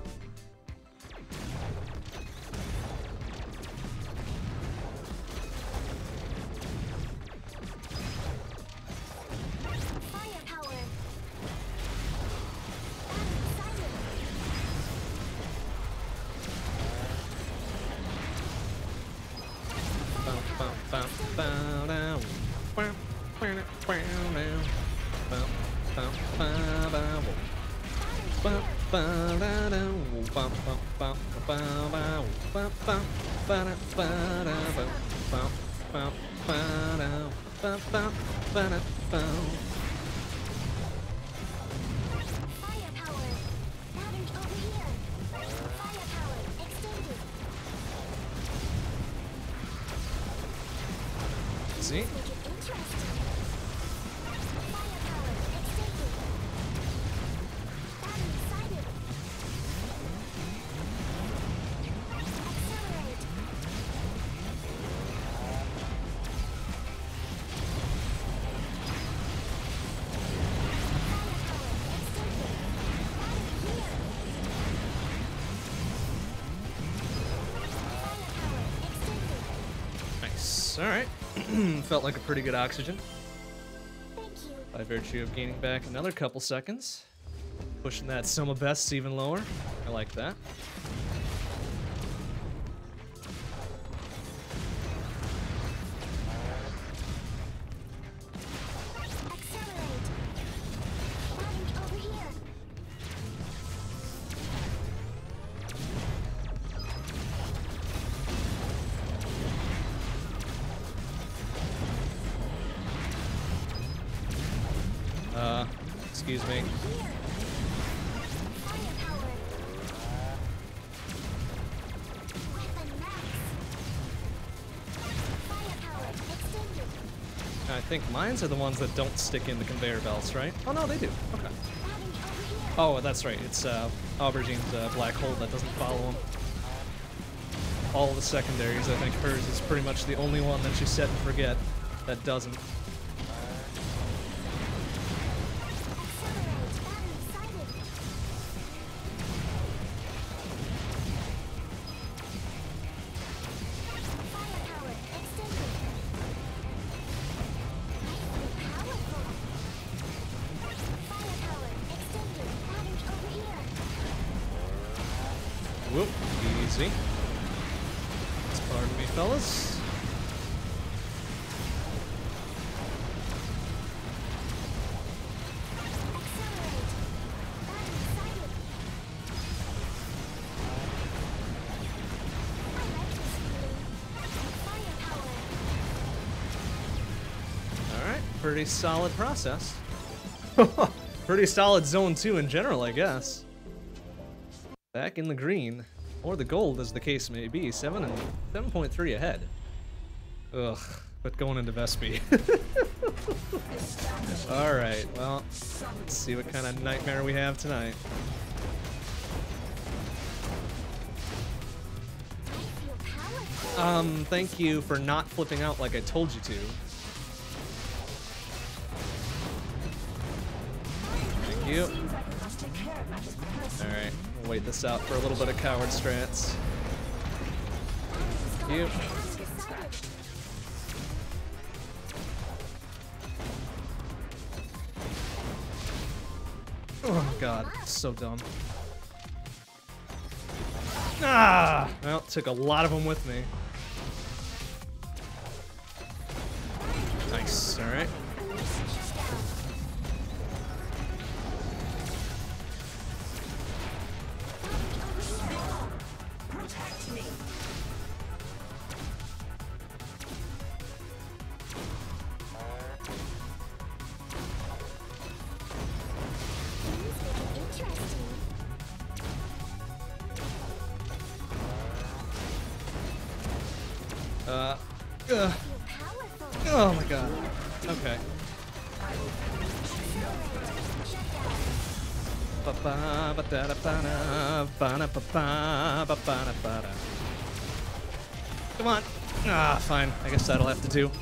Speaker 1: See? Nice. All right. Felt like a pretty good oxygen.
Speaker 3: Thank you.
Speaker 1: By virtue of gaining back another couple seconds. Pushing that sum of bests even lower. I like that.
Speaker 3: Accelerate. Batting over here.
Speaker 1: Uh, excuse me.
Speaker 3: Here. Firepower. Weapon max. Firepower extended.
Speaker 1: I think mines are the ones that don't stick in the conveyor belts, right? Oh no, they do. Okay.
Speaker 3: Batting over here.
Speaker 1: Oh, that's right. It's uh, Aubergine's uh, black hole that doesn't follow him. All the secondaries, I think hers is pretty much the only one that she set and forget that doesn't.
Speaker 3: Accelerate. Battery sighted. Firepower extended. Powerful. Firepower extended. Batting over here.
Speaker 1: Whoop, easy. Pardon me, fellas.
Speaker 3: Accelerate. Battery sighted. I like this feeling. Firepower.
Speaker 1: Alright, pretty solid process. Pretty solid zone two in general, I guess. Back in the green. Or the gold, as the case may be. Seven and seven point three ahead. Ugh, but going into Vespi. Alright, well, let's see what kind of nightmare we have tonight.
Speaker 3: I feel powerful.
Speaker 1: Um, thank you for not flipping out like I told you to. Thank you. Alright, we'll wait this out for a little bit of coward strats. Thank you.
Speaker 3: Decided.
Speaker 1: Oh god, so dumb. Ah! Well, took a lot of them with me. Nice, alright.
Speaker 3: Protect me. Things get interesting.
Speaker 1: Uh, ugh.
Speaker 3: Feel powerful.
Speaker 1: Oh my god. Okay. Ba-ba, ba-da-da-ba-da, ba-da-ba-ba, ba-ba-da-ba-da. Come on. Ah, fine. I guess that'll have to do.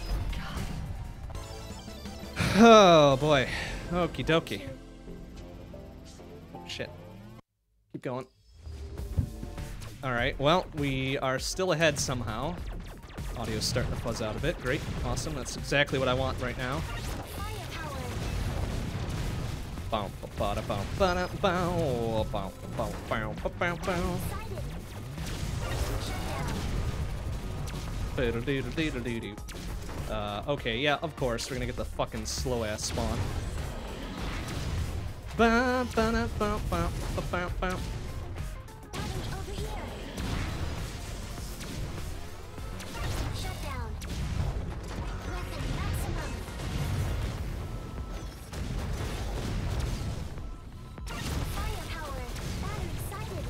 Speaker 1: Oh boy. Okie dokie. Oh, shit. Keep going. Alright, well, we are still ahead somehow. Audio's starting to fuzz out a bit. Great. Awesome. That's exactly what I want right now.
Speaker 3: Firepower.
Speaker 1: Bow, ba, da, bow, ba, da, bow, bow, bow, bow, bow, bow, bow.
Speaker 3: Decided.
Speaker 1: Ba-da-dee-da-dee-da-dee-dee. Uh, okay, yeah, of course, we're gonna get the fucking slow-ass spawn. Ba, ba, da, bow, bow, ba, bow, bow.
Speaker 3: Batting over here. Shut down. Weapon maximum. Firepower. Battery sighted.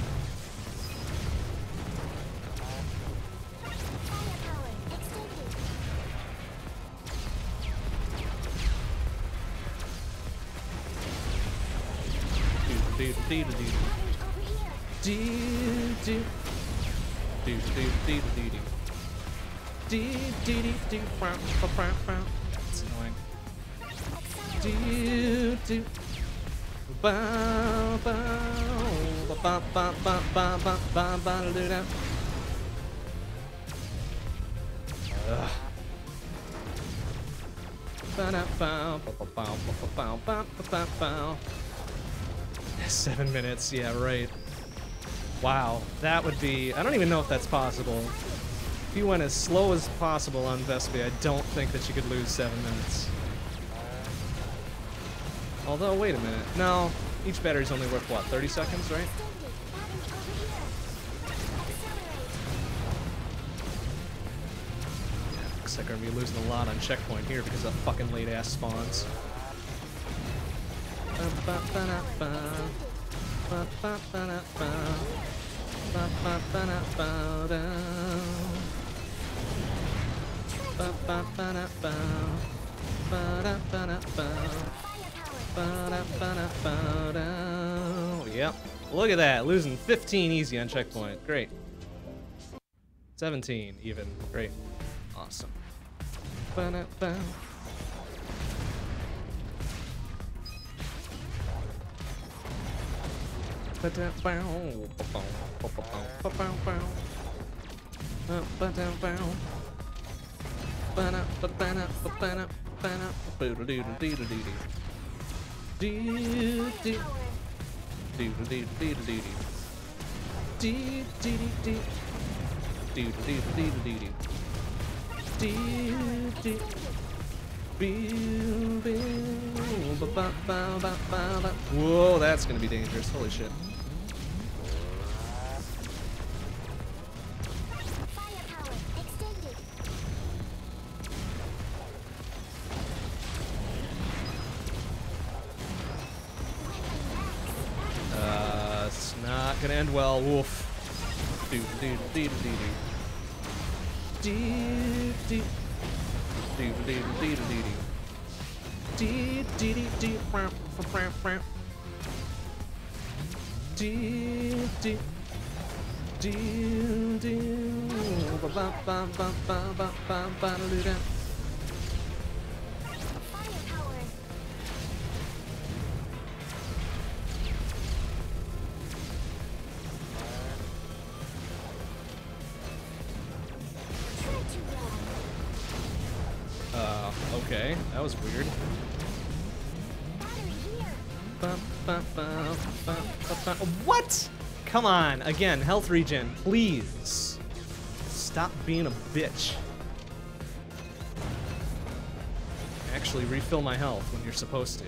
Speaker 3: Firepower extended.
Speaker 1: Do-do-do-do-do-do.
Speaker 3: Batting over here.
Speaker 1: Do-do. Do-do-do-do-do-do. Do-do-do-do. Bow, bow, bow, bow. That's annoying.
Speaker 3: Accelerate.
Speaker 1: Do do bow bow ba ba ba ba ba ba ba ba da da. Ugh. Seven minutes, yeah, right. Wow, that would be... I don't even know if that's possible. If you went as slow as possible on Vespi, I don't think that you could lose seven minutes. Although, wait a minute. No, each battery's only worth, what, thirty seconds, right? Yeah, looks like we're gonna be losing a lot on checkpoint here because of fucking late-ass spawns. Yep. Look at that. Losing fifteen easy on checkpoint. Great. seventeen even. Great. Awesome. Whoa, that's gonna be dangerous. Holy shit. Uh, it's not gonna end well. Woof. Do do do do do do do do do do do do do. Dee dee dee dee bam bam bam. Dee dee dee dee ba ba ba ba ba ba ba ba da da. Uh, okay, that was weird. What? Come on, again, health regen, please. Stop being a bitch. Actually refill my health when you're supposed to.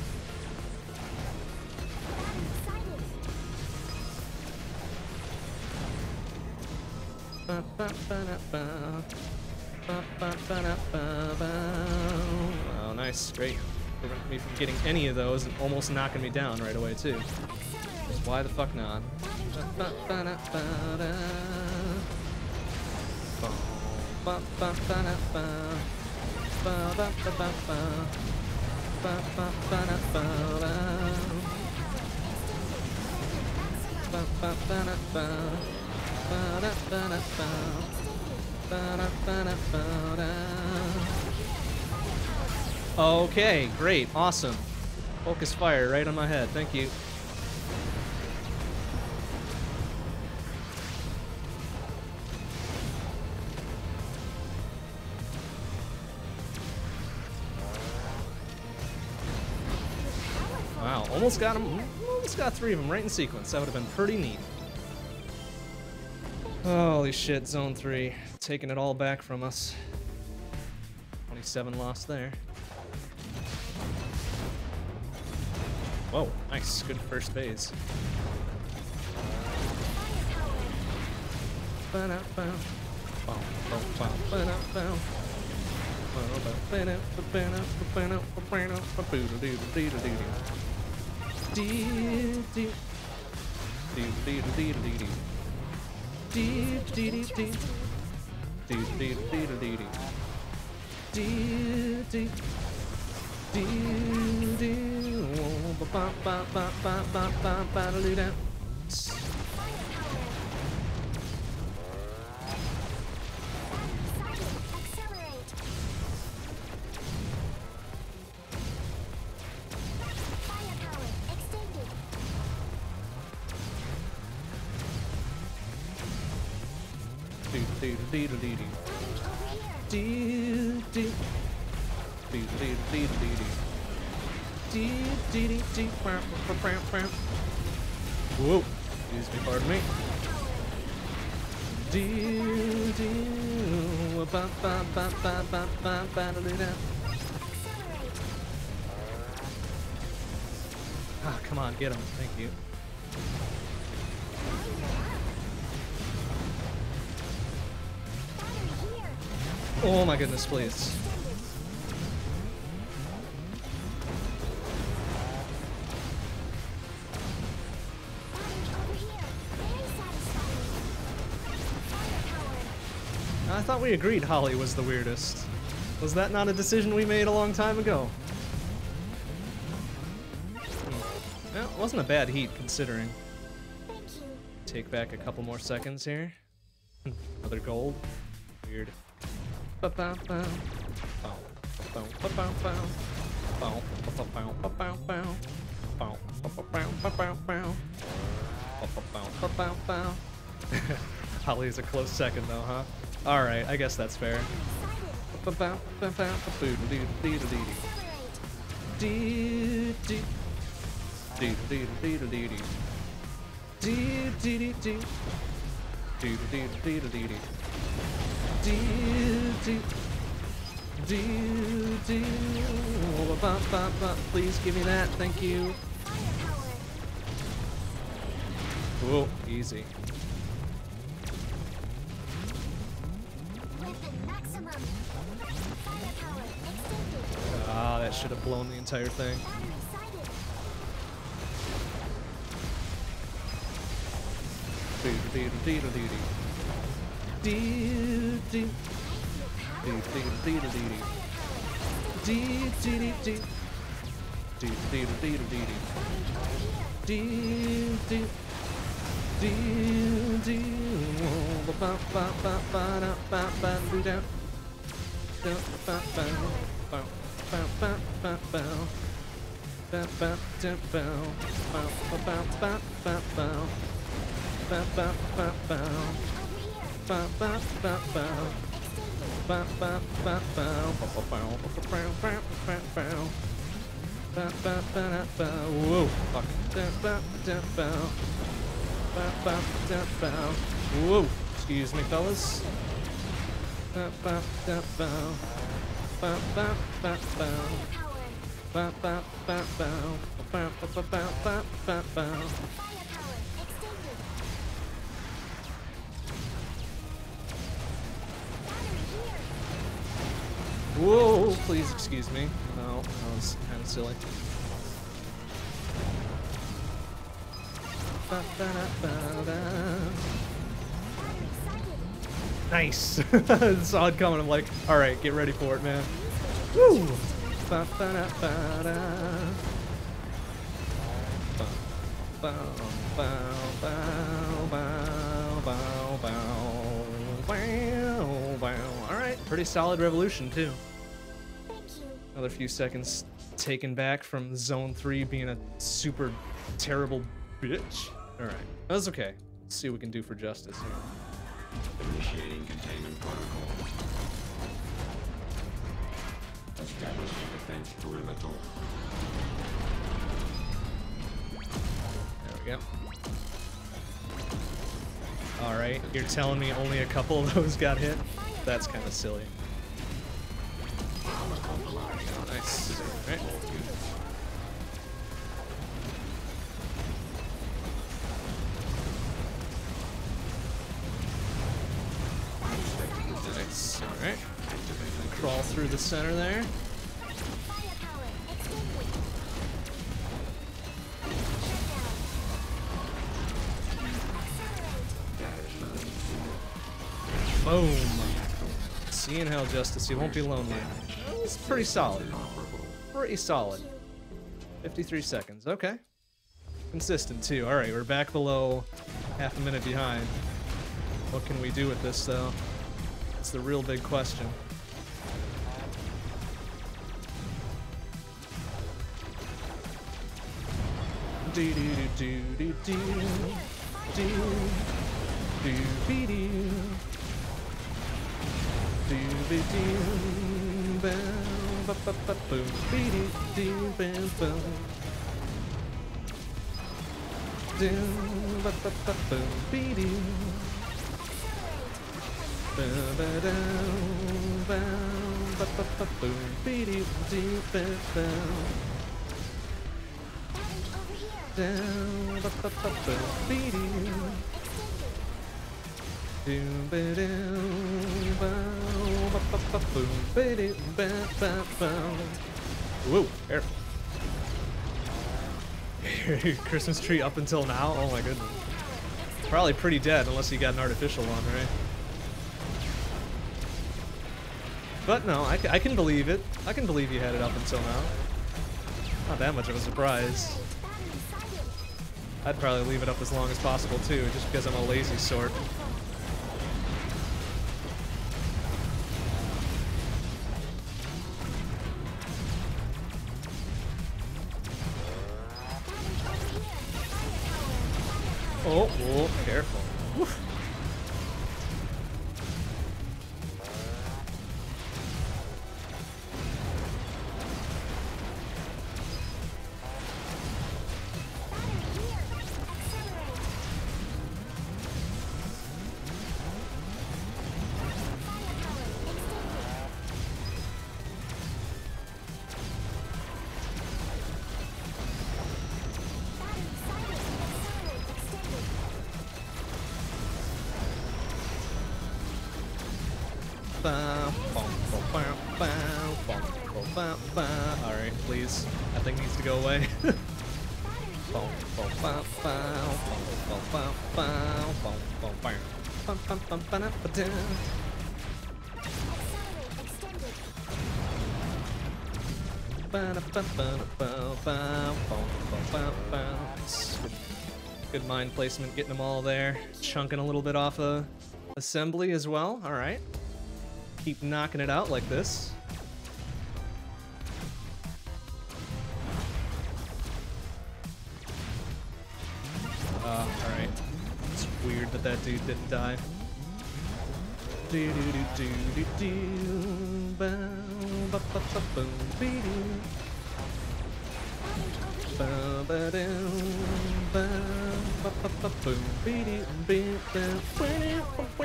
Speaker 1: Oh, nice, great. Prevent me from getting any of those and almost knocking me down right away too. Why the fuck not? Okay, great, awesome. Focus fire right on my head, thank you. Wow, almost got him, almost got three of them right in sequence. That would have been pretty neat. Holy shit, zone three. Taking it all back from us. twenty-seven lost there. Whoa, nice. Good first phase. Do do. Do do do do do. Do do do do. Whoa. Excuse me, pardon me. Do do. Ba ba ba ba ba ba ba da da. Ah, come on, get him. Thank you. Oh my goodness, please. I thought we agreed Holly was the weirdest. Was that not a decision we made a long time ago? Hmm. Well, it wasn't a bad heat considering. Take back a couple more seconds here. Another gold. Weird. Ba-ba-bow. Bow. Bow. Ba-bow-bow. Bow. Ba-ba-bow. Ba-bow-bow. Bow. Ba-ba-bow. Ba-bow-bow. Ba-ba-bow. Ba-bow-bow. Holly's a close second though, huh? Alright, I guess that's fair. Ba-bow. Ba-bow. Ba-boo-doo-doo-doo-doo-doo. Doo-doo. Doo-doo-doo-doo-doo-doo. Doo-doo-doo-doo. Doo-doo-doo-doo-doo-doo. Do do do do. Ba, ba, ba. Please give me that. Thank you. Whoa, easy. Ah, that should have blown the entire thing. Do do do do do do. Do do do do do do do do do do do do do do do do ba ba ba ba da ba ba do da da ba ba ba ba ba ba ba ba ba da ba ba ba ba ba ba ba ba ba ba. Ba ba ba ba ba ba ba ba ba ba ba ba ba. Whoa! Fuck! Ba ba ba ba ba ba ba ba. Whoa! Excuse me, fellas. Ba ba ba ba ba ba ba ba ba ba ba ba ba ba ba ba ba. Whoa, please excuse me. No, that was kind of silly. Nice! Saw it coming, I'm like, alright, get ready for it, man. Woo! Alright, pretty solid revolution, too. Another few seconds taken back from Zone three being a super terrible bitch. Alright, that's okay. Let's see what we can do for justice here.
Speaker 2: Initiating containment protocol. Establishing defense perimeter.
Speaker 1: There we go. Alright, you're telling me only a couple of those got hit? That's kind of silly. Nice. Alright. Nice. Alright. Crawl through the center there. Boom. Seeing Hell Justice, you won't be lonely. It's pretty solid. Pretty solid. fifty-three seconds. Okay. Consistent too. Alright, we're back below half a minute behind. What can we do with this though? It's the real big question. Do do do do do do do do do. Doo-ba-doo, bow, ba-ba-ba-boom, be-doo-doo, bow, bow. Doo, ba-ba-ba-boom, be-doo. Ba-ba-dow, bow, ba-ba-ba-boom, be-doo-doo, bow, bow. Down, ba-ba-ba-boom, be-doo. Doo-ba-dow, bow, ba-ba-ba-boom, be-doo, bow, bow, bow. Whoa, careful. Christmas tree up until now? Oh my goodness. Probably pretty dead unless you got an artificial one, right? But no, I, I can believe it. I can believe you had it up until now. Not that much of a surprise. I'd probably leave it up as long as possible too, just because I'm a lazy sort. Oh, oh, careful. Woof. Alright, please. That thing needs to go away. Good mind placement, getting them all there. Chunking a little bit off of assembly as well. Alright. Keep knocking it out like this. Uh, alright. It's weird that that dude didn't die. Do do do do do do. Bow, ba ba ba boom, be doo. Bow ba dow, bow, ba ba ba boom, be doo, be bow, bow,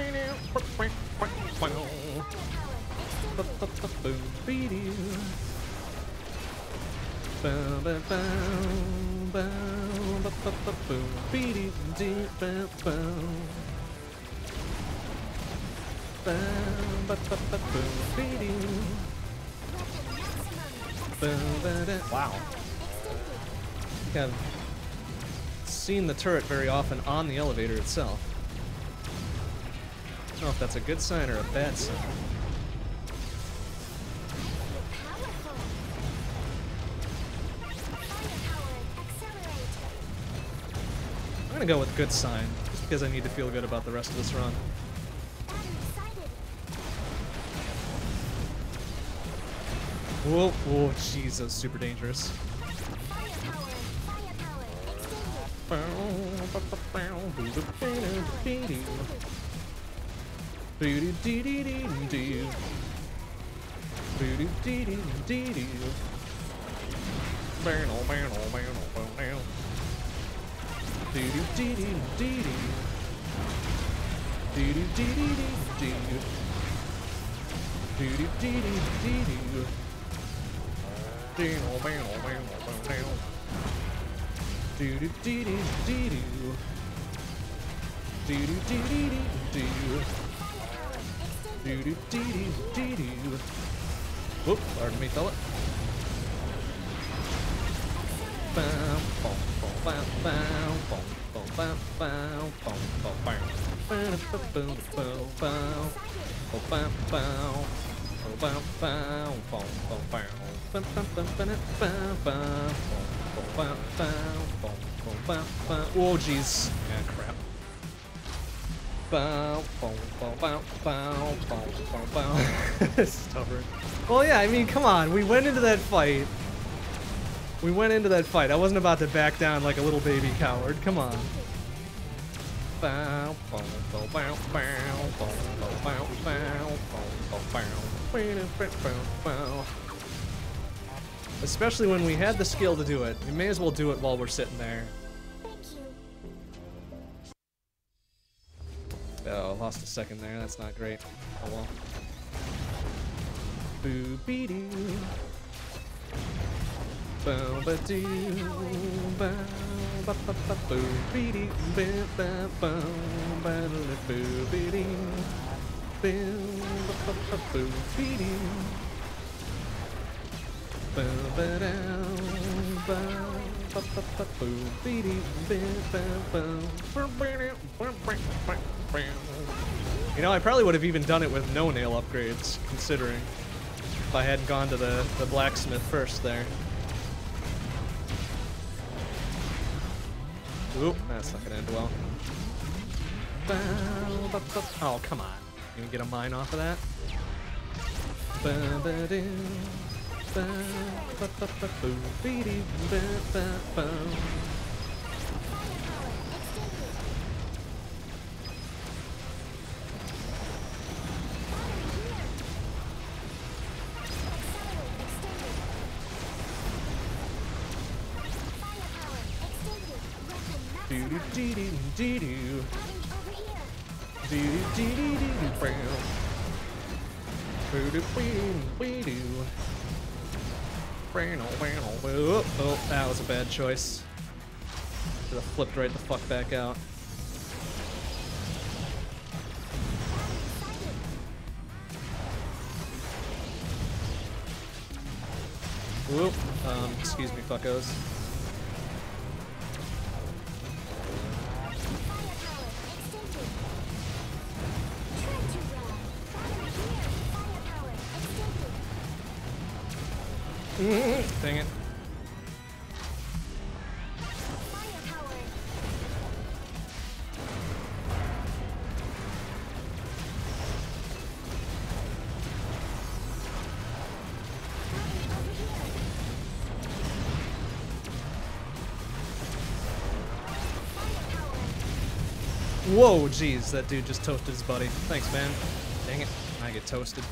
Speaker 1: ba ba ba boom, be doo. Bow ba bow, bow, ba ba ba boom, be doo, doo, bow, bow. Bow, ba ba ba boom, be doo. Bow ba da. Wow. I've seen the turret very often on the elevator itself. I don't know if that's a good sign or a bad sign. I'm gonna go with good sign, just because I need to feel good about the rest of this run. Whoa, whoa, Jesus, super dangerous. Do do do do do do do do do do do do do do do. Whoop! Pardon me, fella. Bow, bow, bow, bow, bow, bow, bow, bow, bow, bow, bow, bow, bow, bow, bow, bow. Oh jeez. Yeah, crap. Stubborn. Well, yeah, I mean, come on. We went into that fight. We went into that fight. I wasn't about to back down like a little baby coward. Come on. Especially when we had the skill to do it. We may as well do it while we're sitting there. Oh, lost a second there. That's not great. Oh well. Boo be doo. Bow ba doo. Bow ba ba ba boo be doo. Ba ba bow ba da boo be doo. Boo ba ba ba boo be doo. Bow ba dow. Bow ba ba ba boo be doo. Ba ba bow. You know, I probably would have even done it with no nail upgrades, considering if I hadn't gone to the, the blacksmith first there. Oop, that's not gonna end well. Oh, come on. You can get a mine off of that? Do do do do do do. Do do do do do. Do do do do. Oh, oh, that was a bad choice. Should have flipped right the fuck back out. Whoop. Um, excuse me, fuckos. Dang it. Whoa, jeez, that dude just toasted his buddy. Thanks, man. Dang it, I get toasted.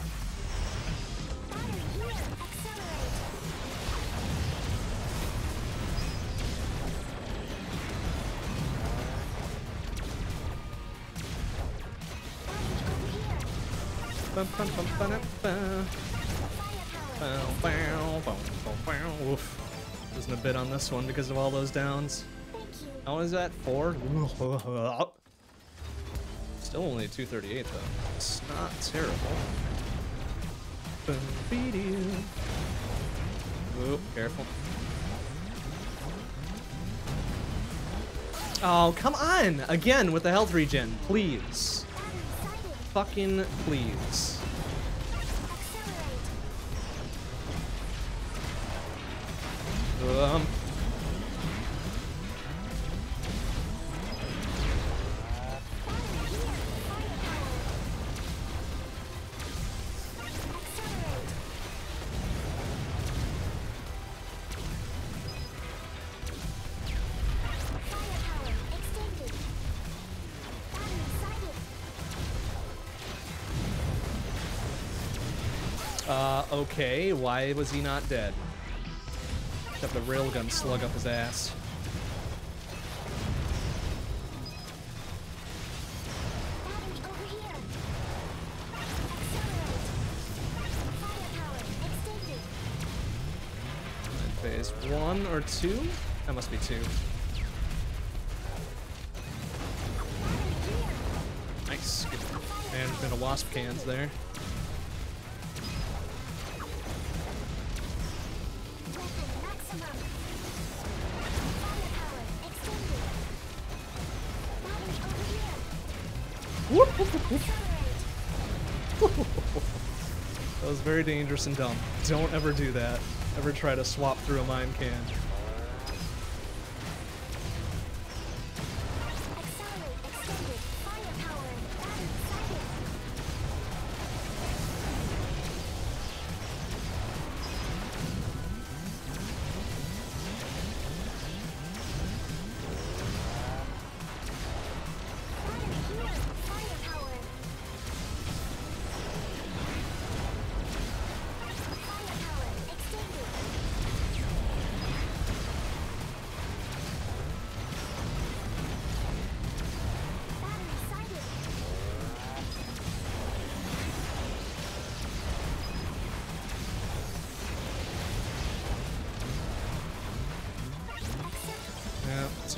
Speaker 1: Oof. Losing a bit on this one because of all those downs. How is that? Four? Still only two thirty-eight though. It's not terrible. Ooh, careful. Oh, come on! Again with the health regen, please. Fucking please. Um. Uh, okay, why was he not dead? Got the railgun slug up his ass. Phase one or two? That must be two. Nice. Good management of wasp cans there. That was very dangerous and dumb. Don't ever do that. Ever try to swap through a mine can.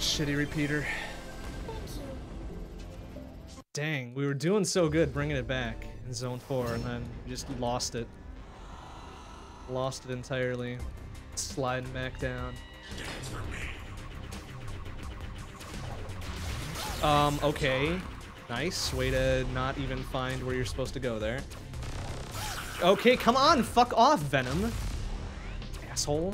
Speaker 1: shitty repeater. Dang, we were doing so good bringing it back in zone four, and then we just lost it. Lost it entirely. Sliding back down. Um, okay. Nice. Way to not even find where you're supposed to go there. Okay, come on! Fuck off, Venom! Asshole.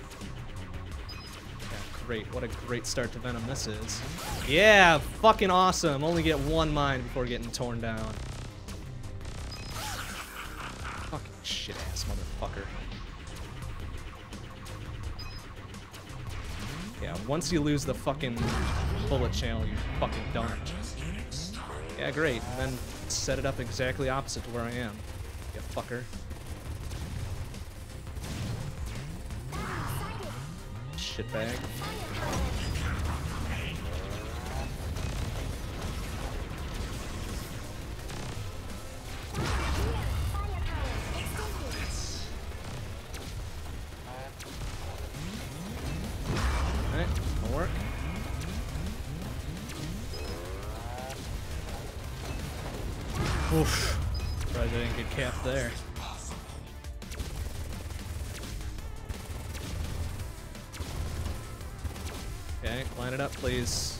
Speaker 1: Yeah, great. What a great start to Venom this is. Yeah! Fucking awesome! Only get one mine before getting torn down. Fucking shit-ass motherfucker. Yeah, once you lose the fucking bullet channel, you're fucking done. Yeah, great. And then set it up exactly opposite to where I am. You fucker. Shitbag. Alright, that'll work. Oof. Surprised I didn't get capped there. Okay, line it up, please.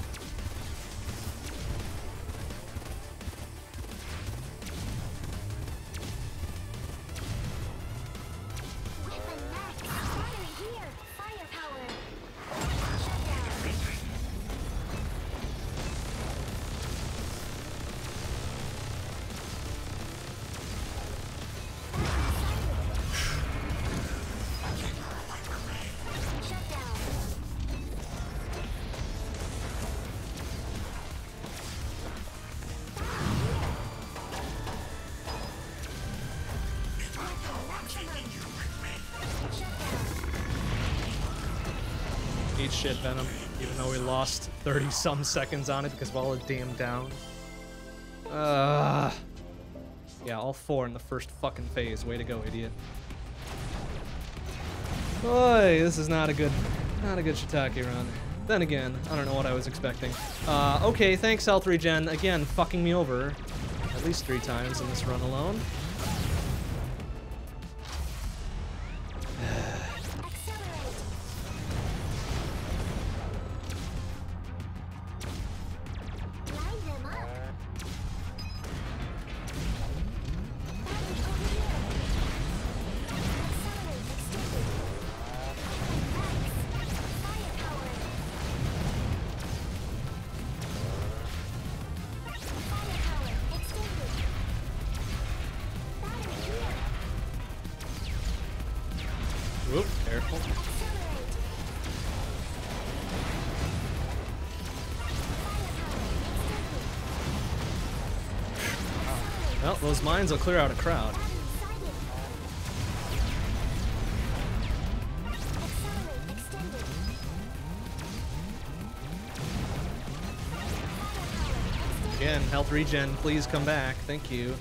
Speaker 1: Eat shit, Venom. Even though we lost thirty some seconds on it because of all the damn down. Uh, yeah, all four in the first fucking phase. Way to go, idiot. Boy, this is not a good, not a good Shiitake run. Then again, I don't know what I was expecting. Uh, okay, thanks, health regen. Again, fucking me over at least three times in this run alone. Whoop, careful. Well, those mines will clear out a crowd. Again, health regen, please come back. Thank you.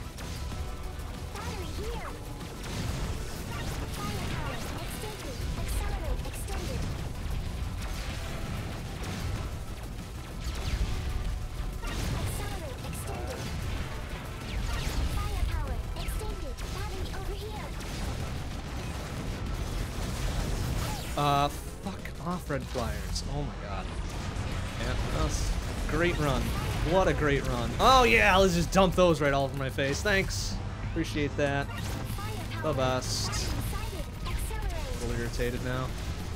Speaker 1: Uh, fuck off, red flyers. Oh my god. Yeah, that was a great run. What a great run. Oh yeah, let's just dump those right all over my face. Thanks. Appreciate that. The best. A little irritated now.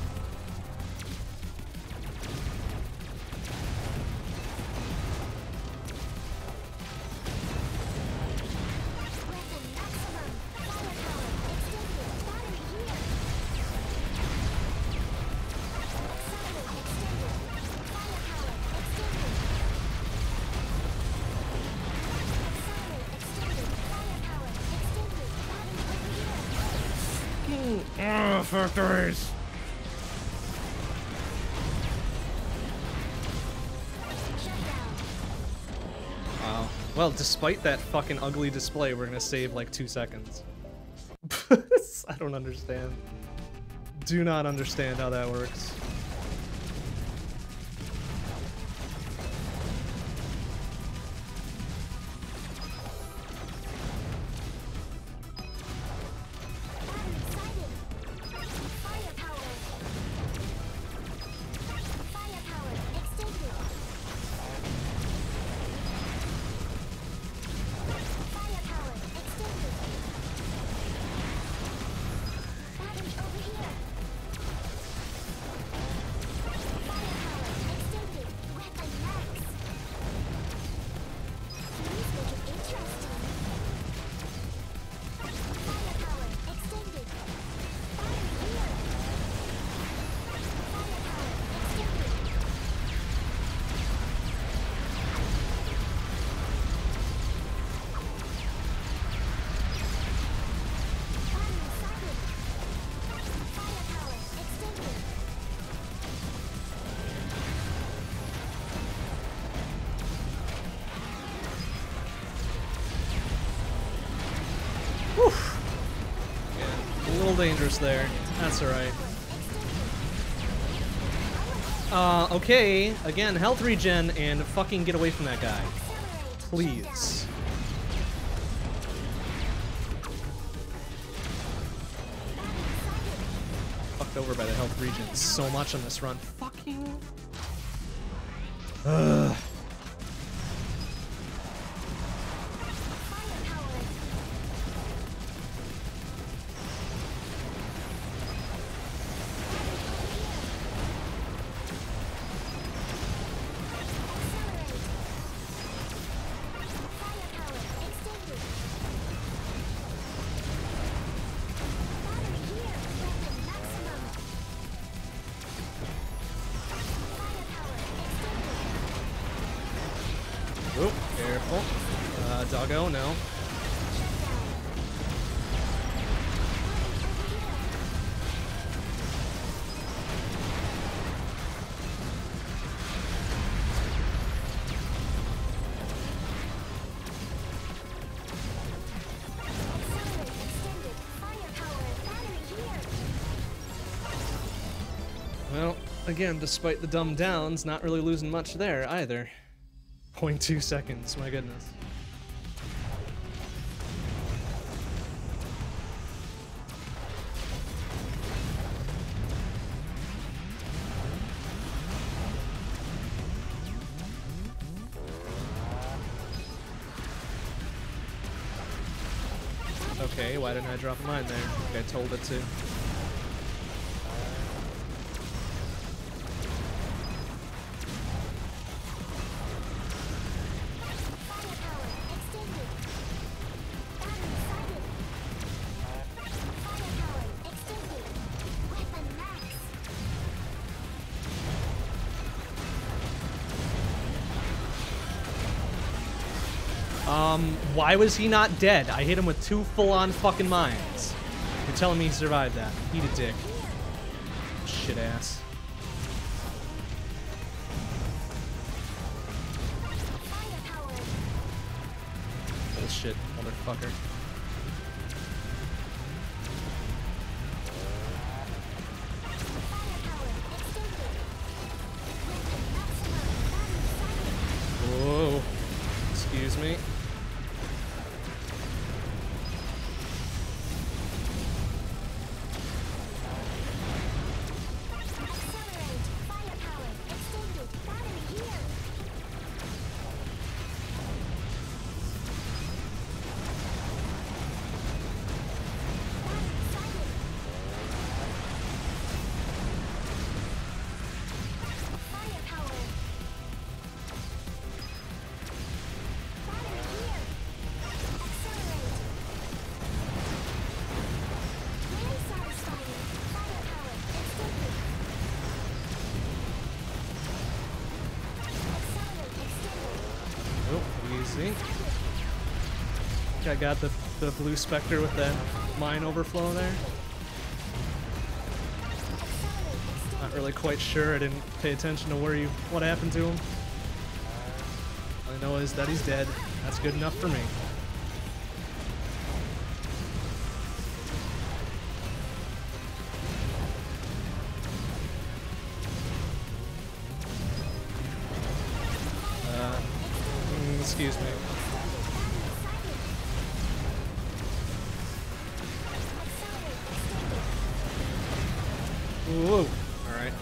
Speaker 1: Ugh, factories! Wow. Well, despite that fucking ugly display, we're gonna save like two seconds. I don't understand. Do not understand how that works. little dangerous there. That's alright. Uh, okay. Again, health regen and fucking get away from that guy. Please. Fucked over by the health regen so much on this run. Fucking... Ugh. Oh, careful. Uh, doggo, no. Well, again, despite the dumb downs, not really losing much there either. zero point two seconds, my goodness. Okay, why didn't I drop a mine there? I think I told it to. Um, why was he not dead? I hit him with two full-on fucking mines. You're telling me he survived that? Eat a dick. Shit ass. Bullshit, motherfucker. Whoa. Excuse me. I got the, the blue Spectre with that mine overflow there. Not really quite sure. I didn't pay attention to where you what happened to him. All I know is that he's dead. That's good enough for me. Uh, mm, excuse me. Whoa, alright.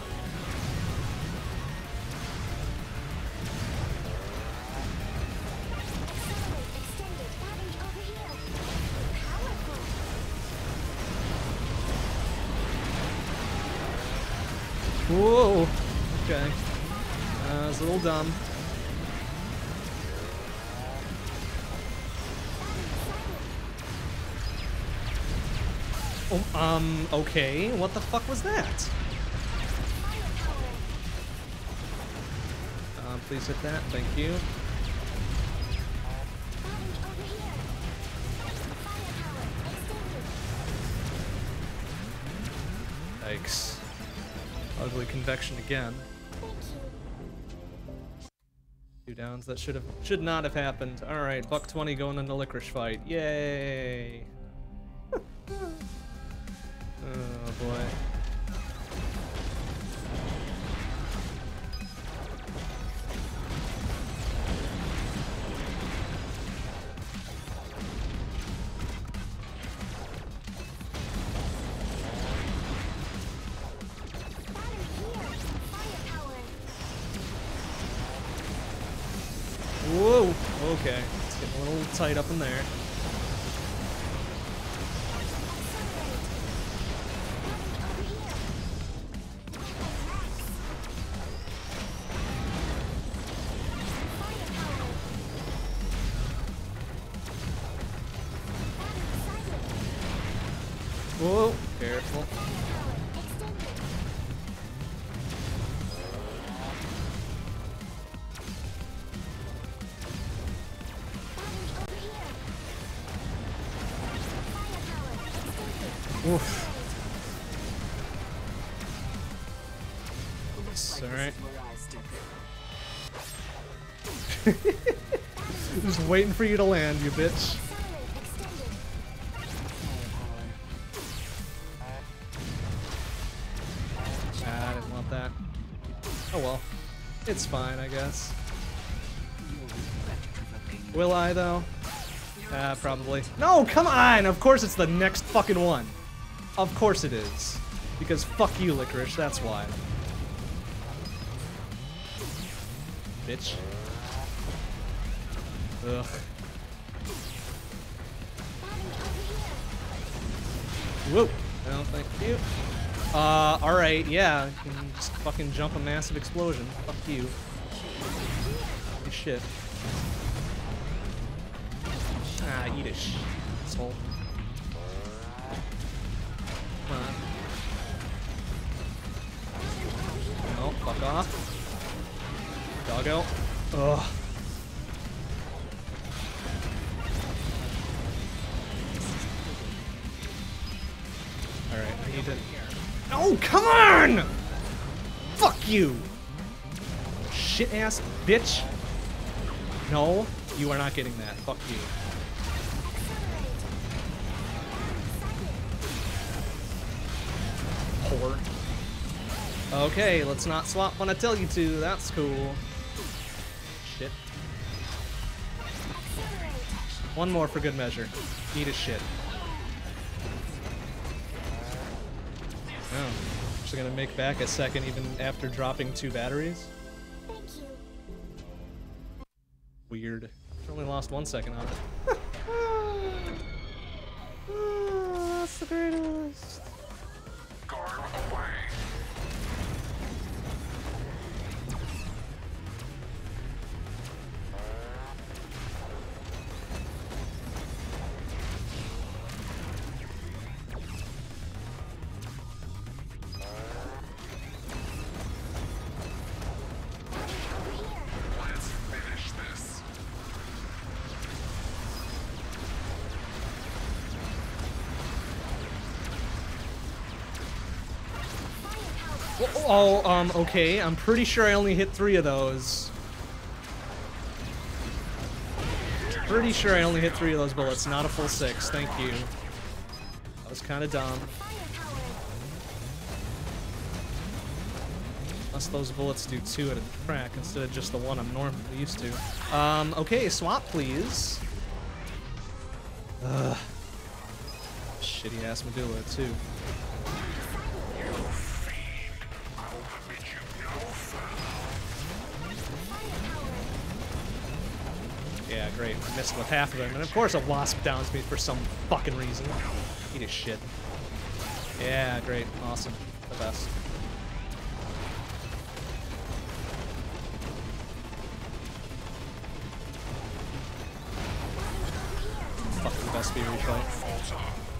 Speaker 1: Whoa, okay. Uh, it's a little dumb. Oh, um, okay, what the fuck was that? Um, please hit that, thank you. Yikes. Ugly convection again. Two downs, that should have, should not have happened. Alright, buck twenty going into licorice fight, yay! Oh boy. Whoa! Okay. It's getting a little tight up in there. Whoa! Careful. Oof. It's alright. Just waiting for you to land, you bitch. Ah, I didn't want that. Oh well. It's fine, I guess. Will I, though? Ah, probably. No, come on! Of course it's the next fucking one. Of course it is. Because fuck you, Licorice, that's why. Bitch. Ugh. Whoa! I don't think you. Uh, alright, yeah. You can just fucking jump a massive explosion. Fuck you. Good shit. Ah, eat it, sh asshole. Come on. Oh, fuck off. Doggo. Ugh. Alright, I need to... Oh, come on! Fuck you! Shit-ass bitch. No, you are not getting that. Fuck you. Whore. Okay, let's not swap when I tell you to. That's cool. Shit. One more for good measure. Eat a shit. Oh, actually gonna make back a second even after dropping two batteries.
Speaker 3: Thank you.
Speaker 1: Weird. Only lost one second on it. Oh, that's the greatest.
Speaker 2: Guard away. Let's finish this.
Speaker 1: Oh, um, okay. I'm pretty sure I only hit three of those. Pretty sure I only hit three of those bullets, not a full six. Thank you. That was kind of dumb. Unless those bullets do two at a crack instead of just the one I'm normally used to. Um, okay, swap, please. Ugh. Shitty ass medulla, too. Yeah, great. Missed with half of them. And of course a wasp downs me for some fucking reason. Eat his shit. Yeah, great. Awesome. The best. Fucking the best Fury fight.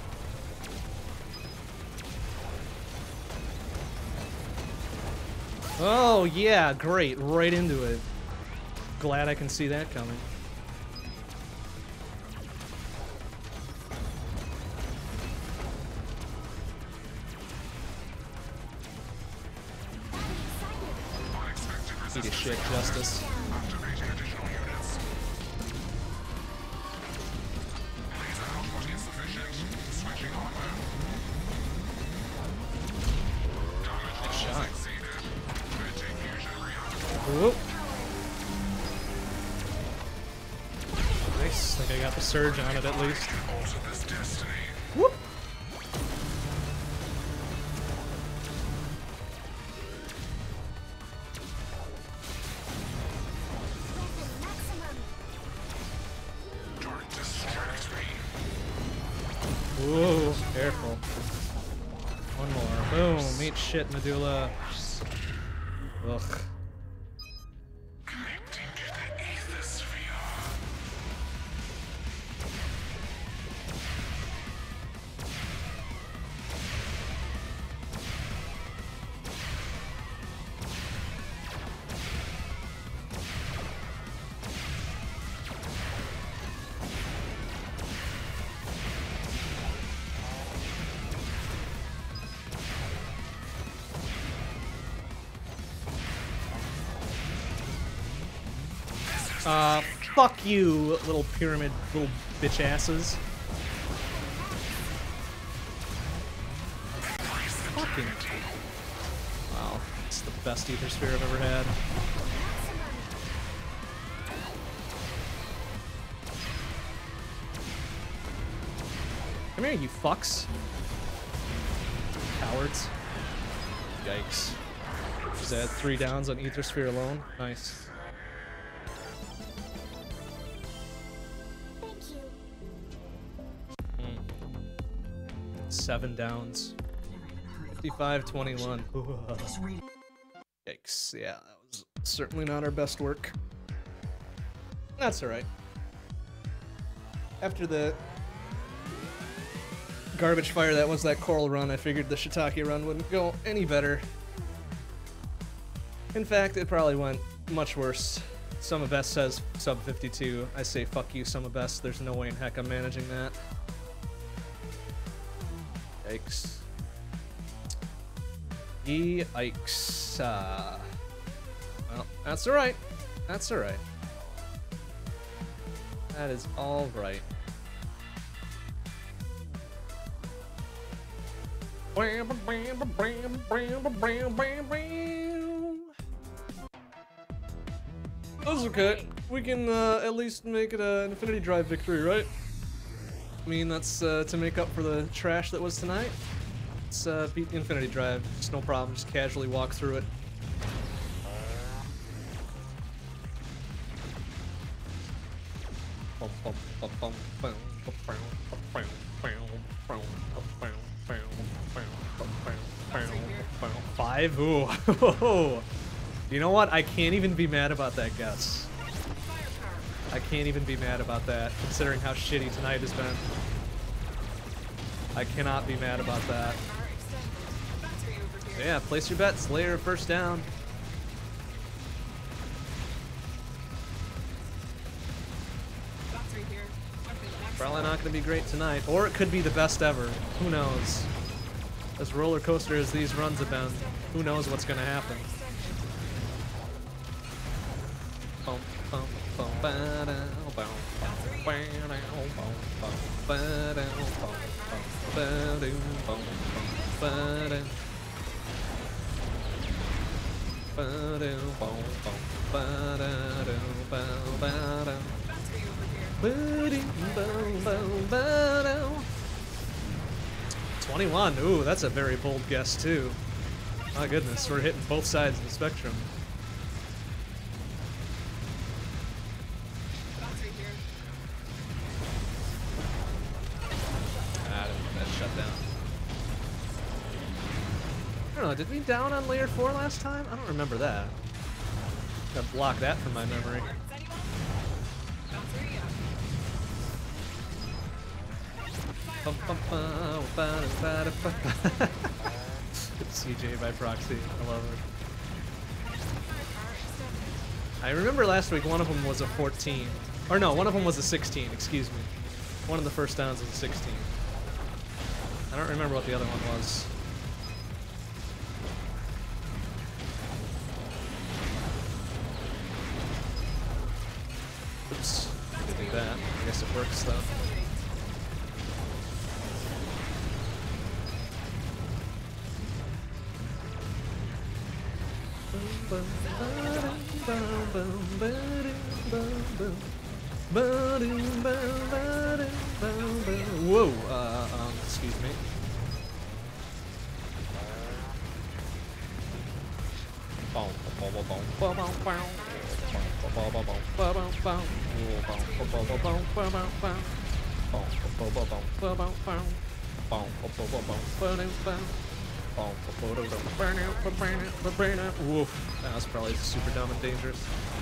Speaker 1: Oh, yeah, great. Right into it. Glad I can see that coming. Eat a shit, Justice. Whoop. Nice. I think I got the surge on it at least.
Speaker 2: Alter this destiny.
Speaker 1: Whoop.
Speaker 2: Don't distract me.
Speaker 1: Whoa, careful. One more. Boom. Eat shit, Medulla. Ugh.
Speaker 2: Connecting to the ethersphere.
Speaker 1: Uh, fuck you, little pyramid, little bitch asses. Fucking. Wow, it's the best ether sphere I've ever had. Come here, you fucks. Cowards. Yikes. Is that three downs on ether sphere alone? Nice. Seven downs. fifty-five twenty-one. Yikes. Yeah, that was certainly not our best work. That's alright. After the garbage fire that was that Coral run, I figured the Shiitake run wouldn't go any better. In fact, it probably went much worse. Summa Best says sub fifty-two. I say fuck you, Summa Best. There's no way in heck I'm managing that. Yikes. Yikes. Uh, well, that's alright. That's alright. That is alright. That's okay. We can uh, at least make it an Infinity Drive victory, right? I mean, that's uh, to make up for the trash that was tonight. Let's uh, beat the Infinity Drive. Just no problem. Just casually walk through it. Five? Ooh. You know what? I can't even be mad about that guess. I can't even be mad about that, considering how shitty tonight has been. I cannot be mad about that. Yeah, place your bets. Layer first down. Probably not going to be great tonight, or it could be the best ever. Who knows? As roller coaster as these runs have been, who knows what's going to happen? Bum, bum, bum, ba-da, bum, bum, ba-da, bum, bum, ba-da, bum, bum, ba-da, bum, bum, ba-da. Ba-da, bum, bum, ba-da, bum, ba-da. Ba-dee, bum, bum, ba-da. twenty-one, ooh, that's a very bold guess too. My goodness, we're hitting both sides of the spectrum. Ah, that's shut down. I don't know, did we down on layer four last time? I don't remember that. Gotta block that from my memory. C J by proxy, I love it. I remember last week one of them was a fourteen. Or no, one of them was a sixteen, excuse me. One of the first downs was a sixteen. I don't remember what the other one was. Oops, didn't do that. I guess it works though. Whoa, uh, um, excuse me. Woof, that was probably super dumb and dangerous.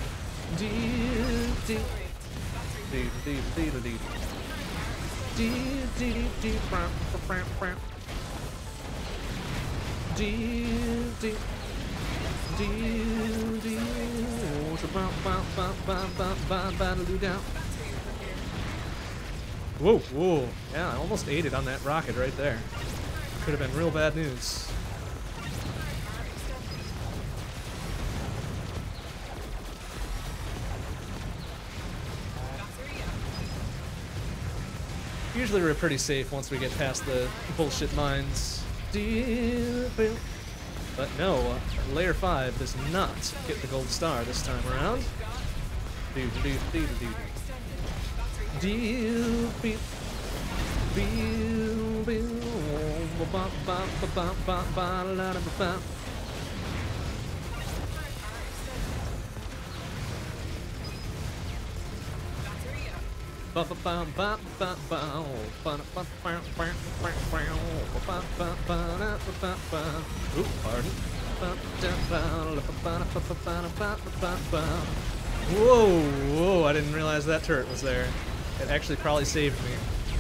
Speaker 1: Whoa, whoa. Yeah, I almost ate it on that rocket right there. Could have been real bad news. Usually we're pretty safe once we get past the bullshit mines. But no, uh, Layer five does not get the gold star this time around. Oop, pardon. Whoa, whoa, I didn't realize that turret was there. It actually probably saved me.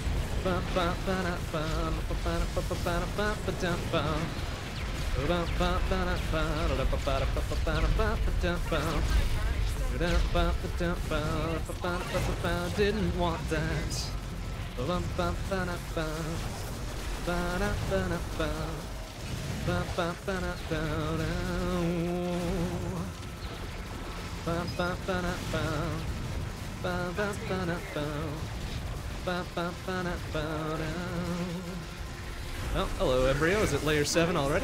Speaker 1: Didn't want that. Oh, hello, Embryo. Is it layer seven already?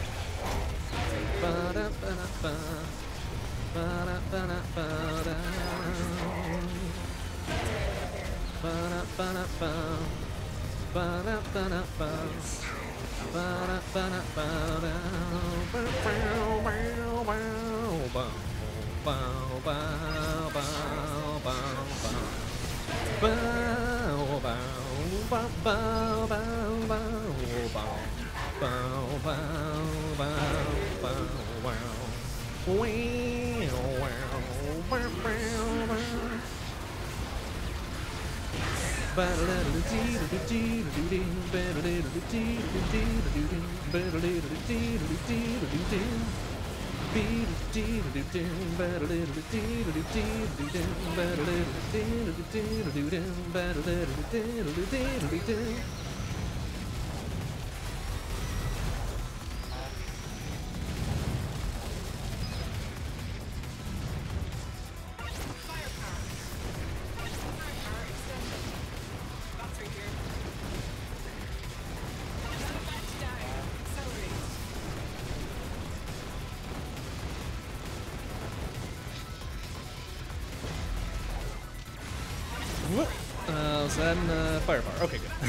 Speaker 1: Uh, was that in uh, firepower? Okay, good.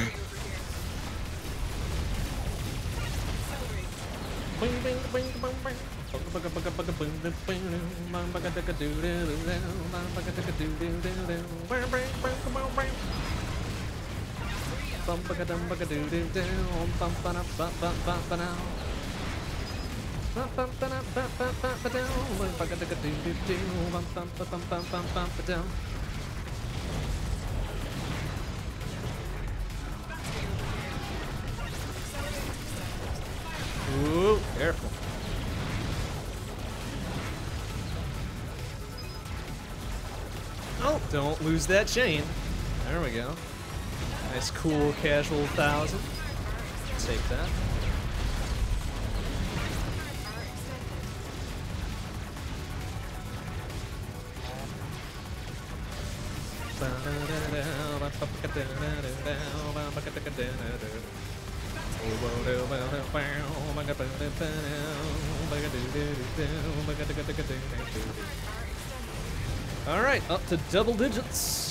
Speaker 1: Ooh, careful. Oh, don't lose that chain. There we go. Nice, cool, casual thousand. Take that. All right, up to double digits.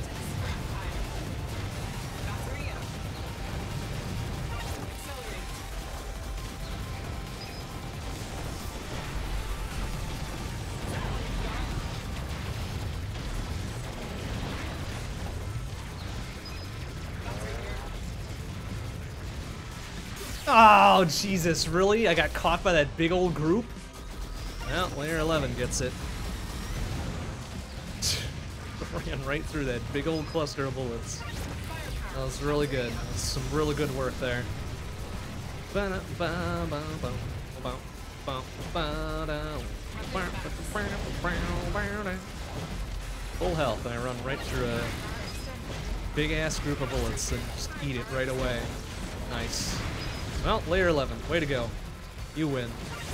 Speaker 1: Oh, Jesus, really? I got caught by that big old group? Well, layer eleven gets it. Ran right through that big old cluster of bullets. That was really good. That was some really good work there. Full health, and I run right through a big-ass group of bullets and just eat it right away. Nice. Well, layer eleven. Way to go. You win.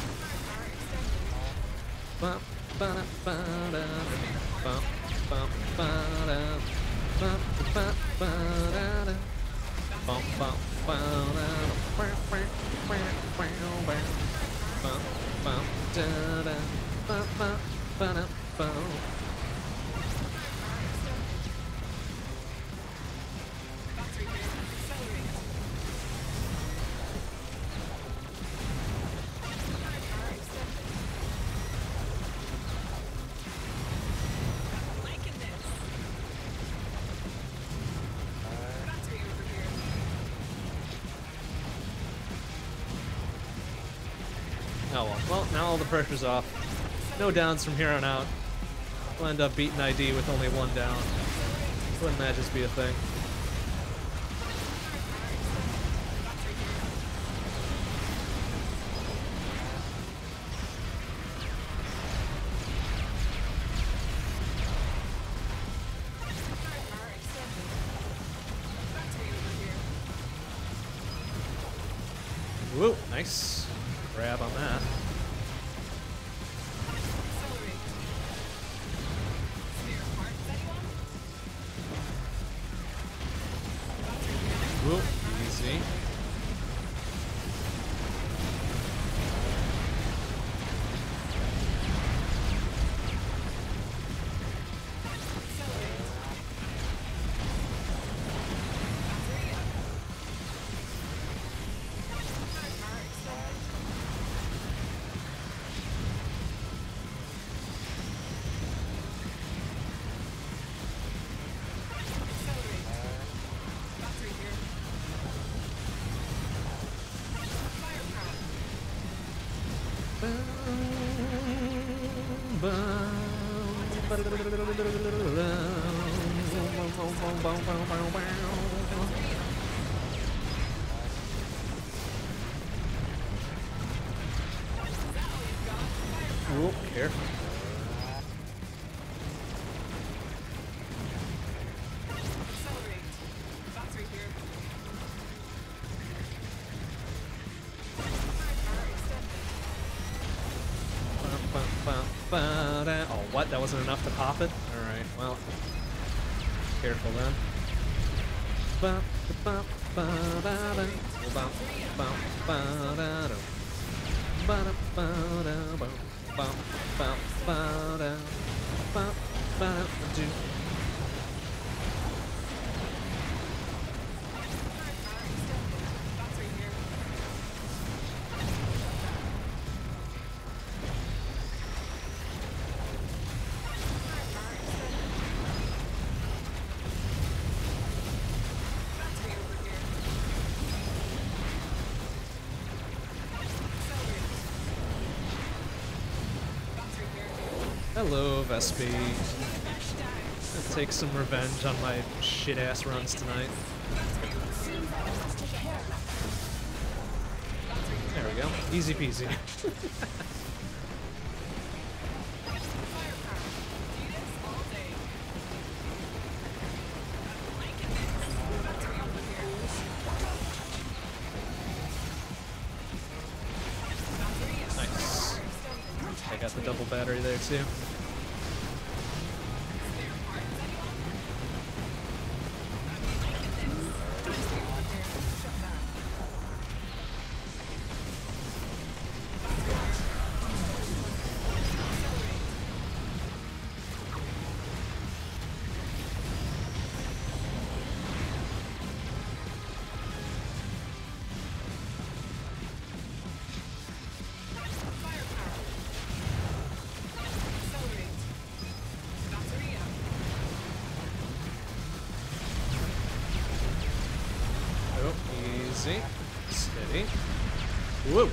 Speaker 1: Oh well. Well, now all the pressure's off. No downs from here on out. We'll end up beating I D with only one down. Wouldn't that just be a thing? Whoa, nice. Grab on that. Whoa, easy. Ooh, careful. Oh, what? That wasn't enough to pop it? Alright, well. Careful then. Hello, Vespi. Gonna take some revenge on my shit-ass runs tonight. There we go. Easy peasy. Nice. I got the double battery there too. Steady. Steady. Whoa.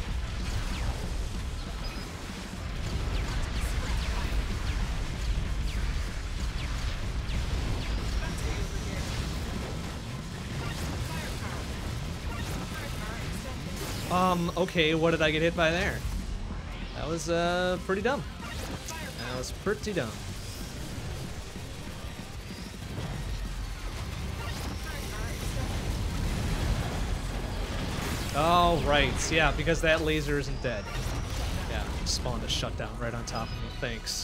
Speaker 1: Um, okay, what did I get hit by there? That was, uh, pretty dumb. That was pretty dumb. Oh, right. Yeah, because that laser isn't dead. Yeah, spawned a shutdown right on top of me. Thanks.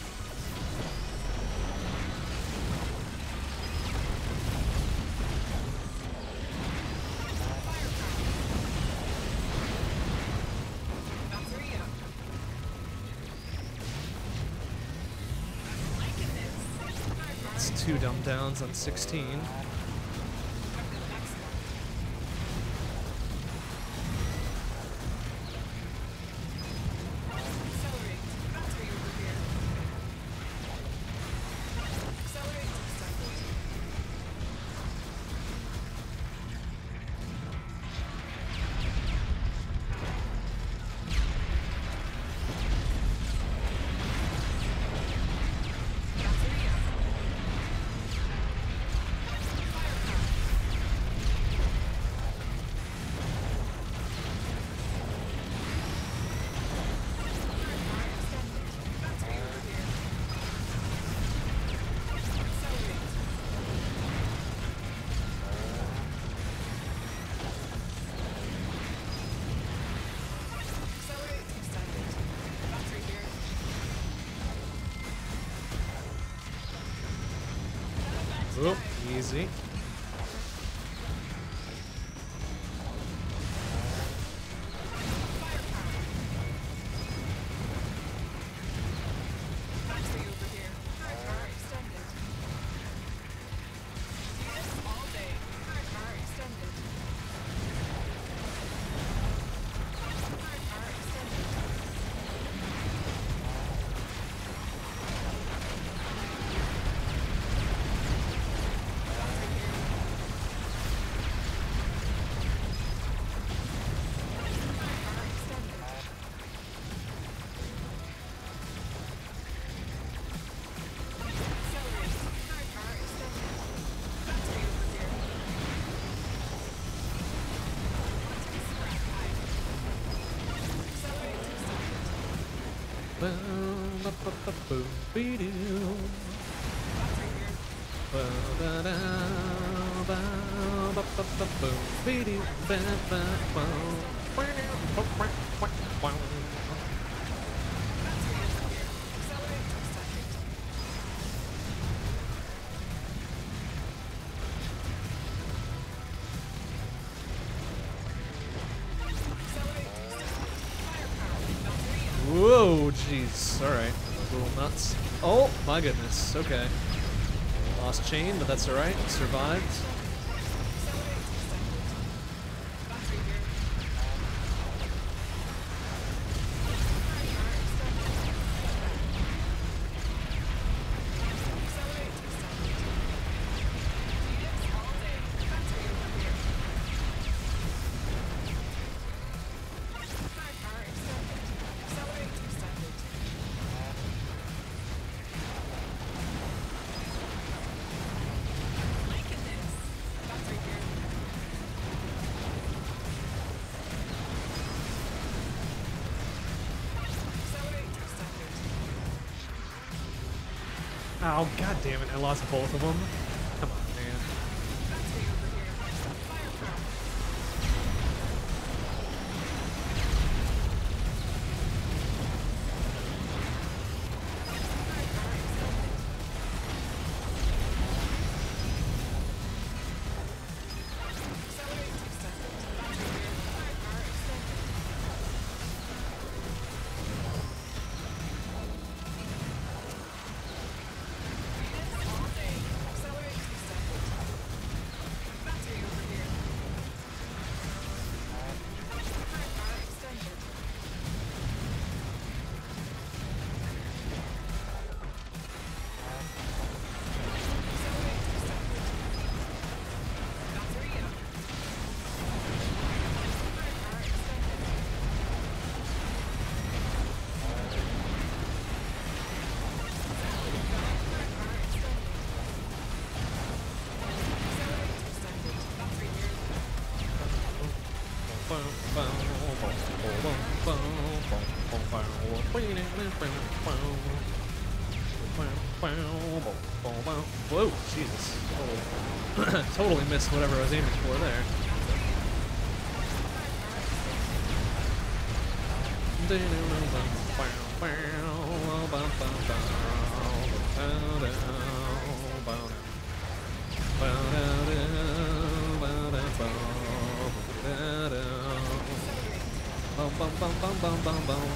Speaker 1: It's two dumb downs on sixteen. Whoop, easy. Whoa, jeez. Alright. A little nuts. Oh, my goodness. Okay. Lost chain, but that's alright. Survived. Oh, god damn it, I lost both of them. Come on, man. Whoa, Jesus. Totally, totally missed whatever I was aiming for there. Bum bum bum bum bum bum bum.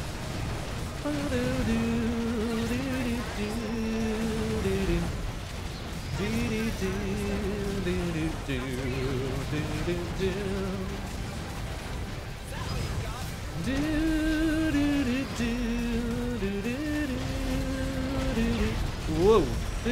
Speaker 1: Whoa.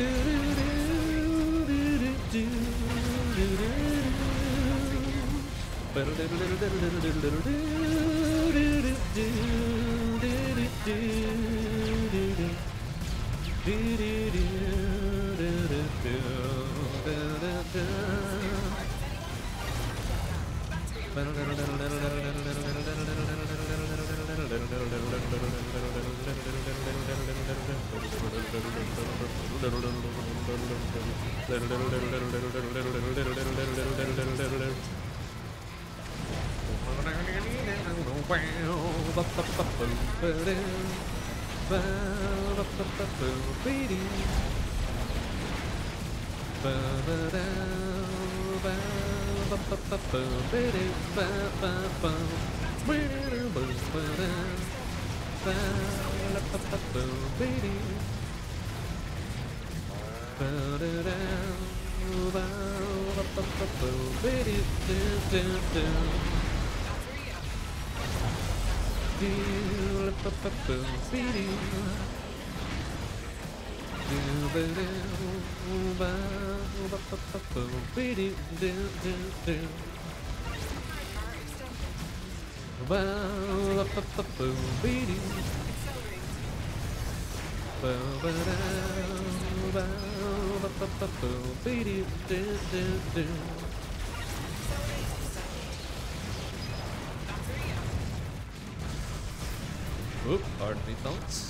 Speaker 1: Oop, pardon me, folks.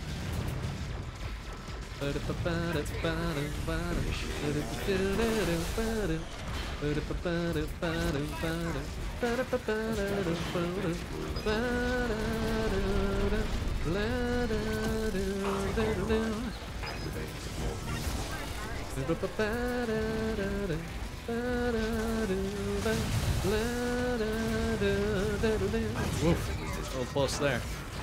Speaker 1: Woof, a little close there.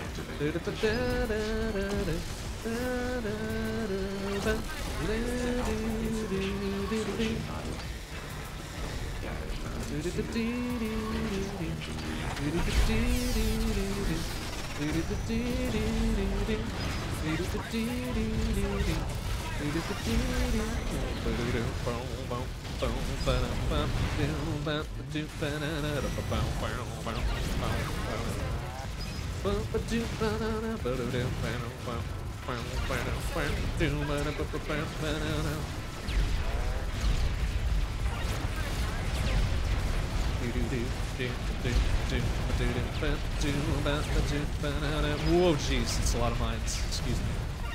Speaker 1: Whoa, jeez, it's a lot of mines. Excuse me.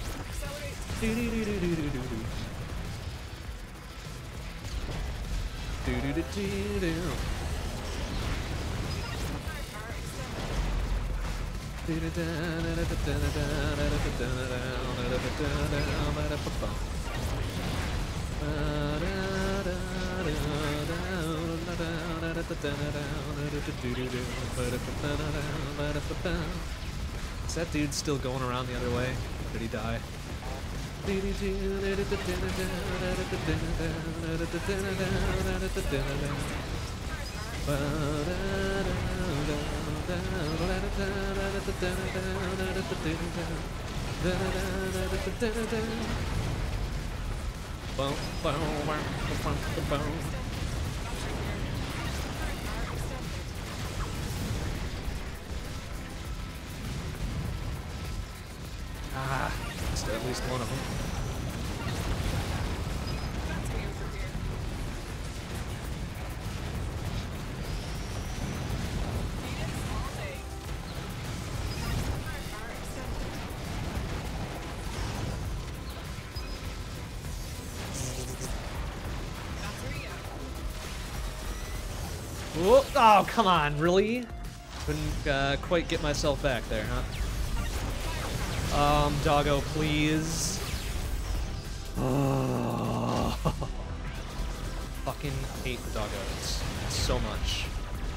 Speaker 1: Is that dude still going around the other way? Or did he die? Ah, missed at least one of them. Whoa. Oh, come on, really? Couldn't uh, quite get myself back there, huh? Um, doggo, please. Oh. Fucking hate the doggos so much.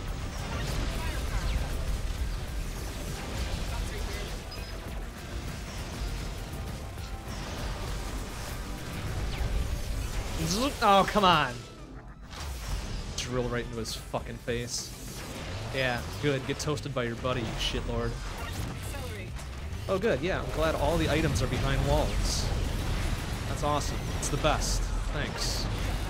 Speaker 1: Oh, come on. Drill right into his fucking face. Yeah, good. Get toasted by your buddy, you shitlord. Oh, good. Yeah, I'm glad all the items are behind walls. That's awesome. It's the best. Thanks.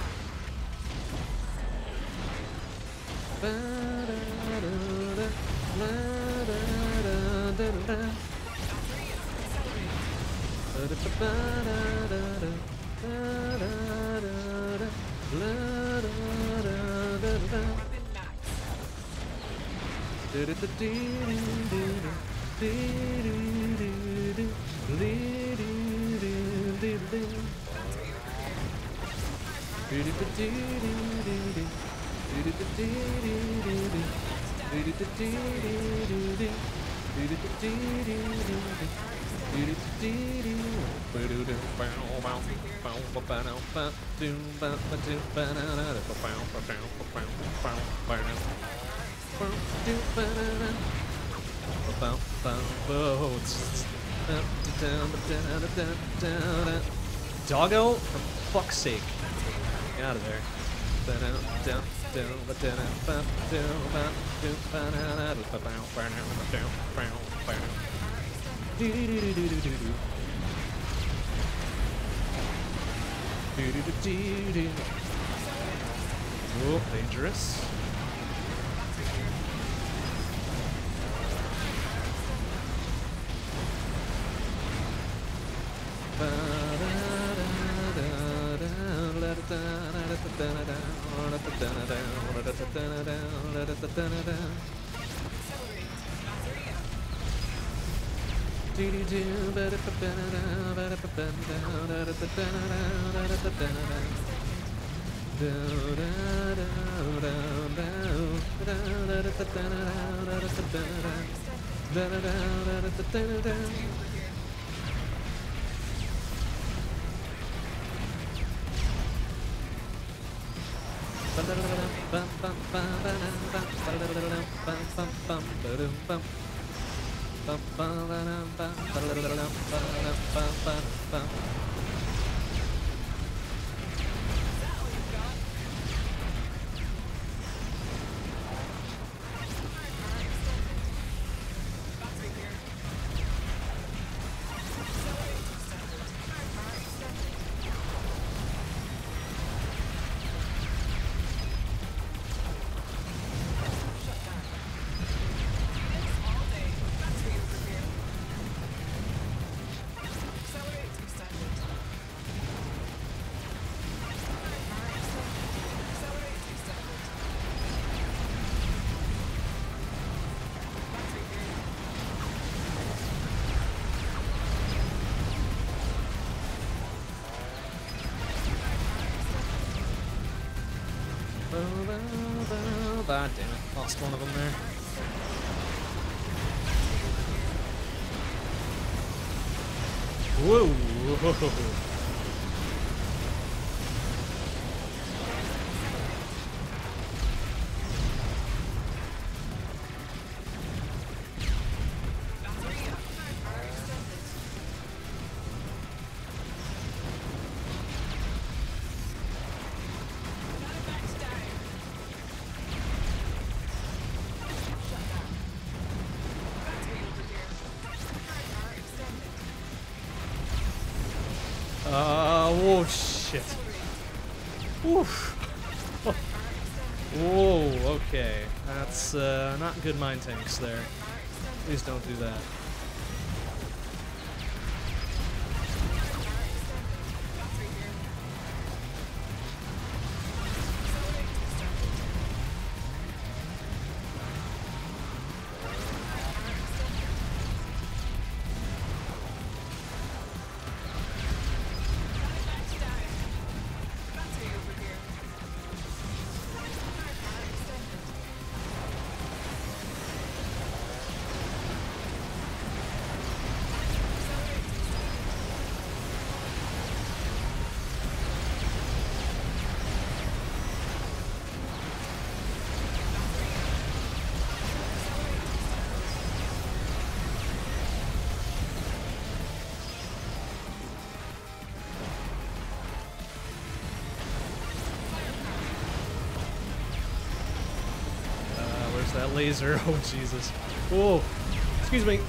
Speaker 1: Doggo, for fuck's sake. Get out of there. Oh, dangerous. Ah, damn it. Lost one of them there. Whoa. Uh, whoa, shit. Oof. Whoa, okay. That's, uh, not good mind tanks there. Please don't do that. laser. Oh, Jesus. Oh, excuse me.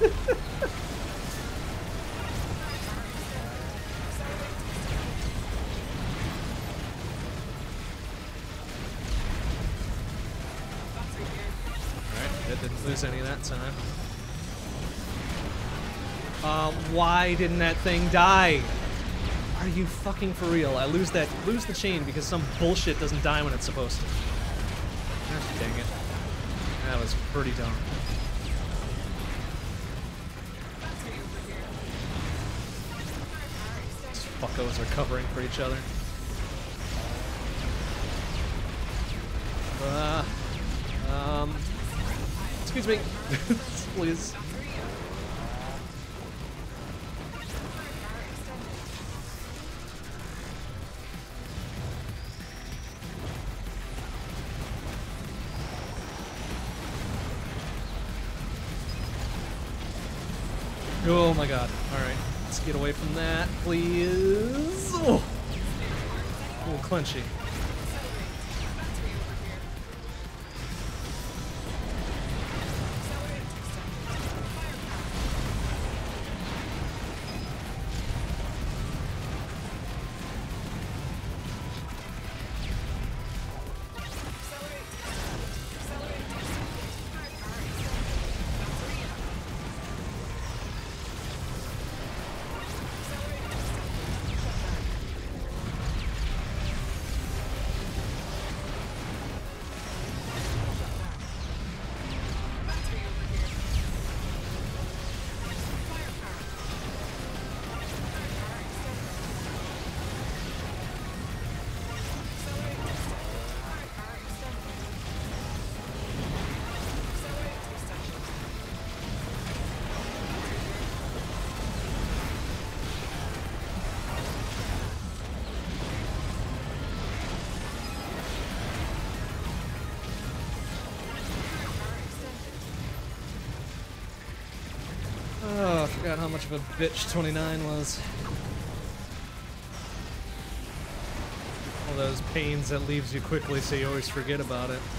Speaker 1: Alright, didn't lose any that time. Uh, why didn't that thing die? Are you fucking for real? I lose that, lose the chain because some bullshit doesn't die when it's supposed to. Gosh dang it. That was pretty dumb. These fuckos are covering for each other. Uh, um, excuse me, please. Oh my god. Alright. Let's get away from that, please. Oh. A little clenchy. Oh, I forgot how much of a bitch twenty-nine was. All those pains that leaves you quickly so you always forget about it.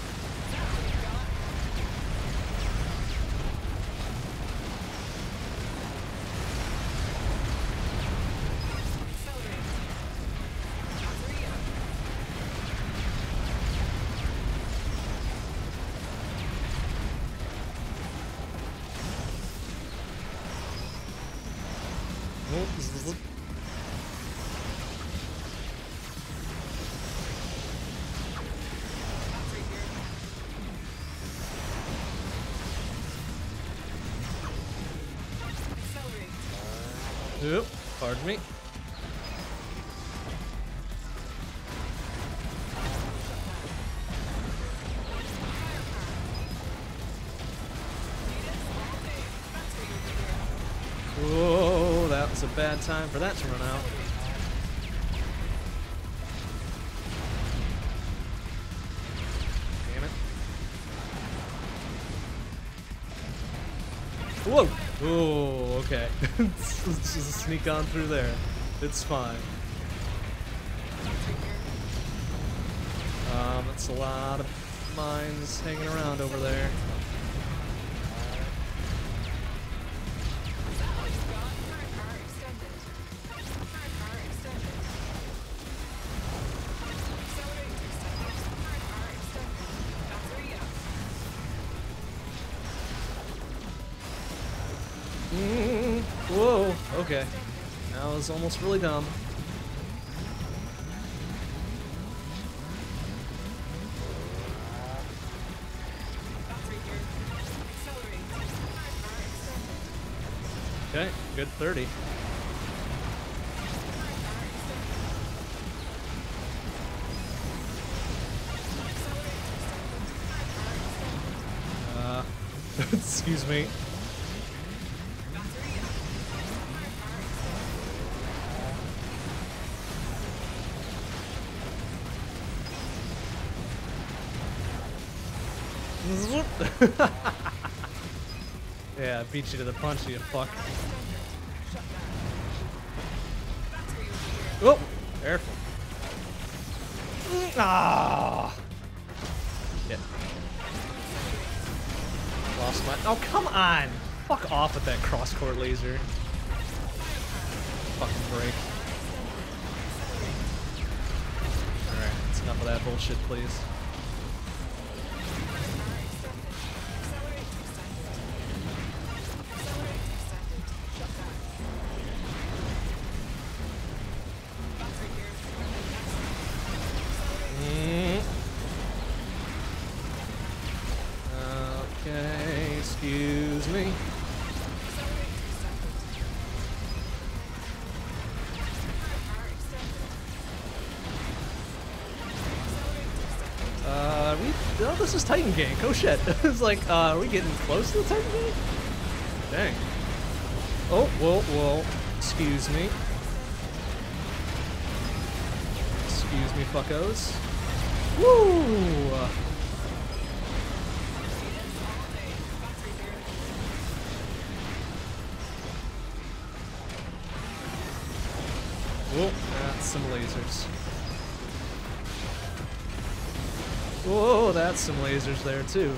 Speaker 1: Oop, pardon me. Whoa, that was a bad time for that to run out. Damn it. Whoa! Oh, okay. Let's just sneak on through there. It's fine. Um, it's a lot of mines hanging around over there. Mm, whoa, okay. That was almost really dumb. Okay, good thirty. Uh, excuse me. Yeah, I beat you to the punch, you fuck. Oh, careful. Ah. Yeah. Lost my. Oh, come on! Fuck off with that cross-court laser. Fucking break. Alright, that's enough of that bullshit, please. Mm. Okay, excuse me. Uh, we, oh, this is Titan Gank. Oh shit. It's like, uh, are we getting close to the Titan Gank? Dang. Oh, whoa, whoa. Excuse me. Excuse me, fuckos. Woo! Whoa, that's some lasers. Whoa, that's some lasers there too.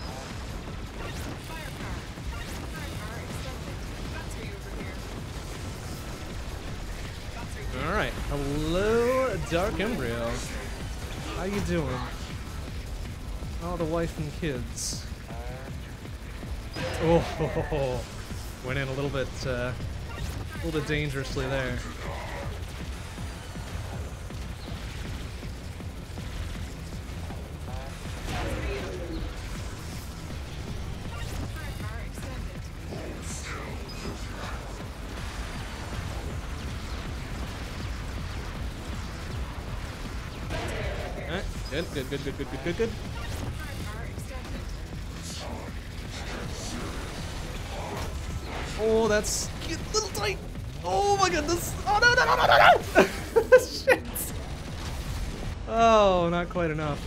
Speaker 1: Alright, hello, Dark Embryo. How you doing? Oh, the wife and kids. Oh, ho, ho, ho. Went in a little bit, uh, a little bit dangerously there. Good, good, good, good, good, good, good, good. Oh, that's cute, little tight. Oh my goodness. Oh no, no, no, no, no, no. Shit. Oh, not quite enough.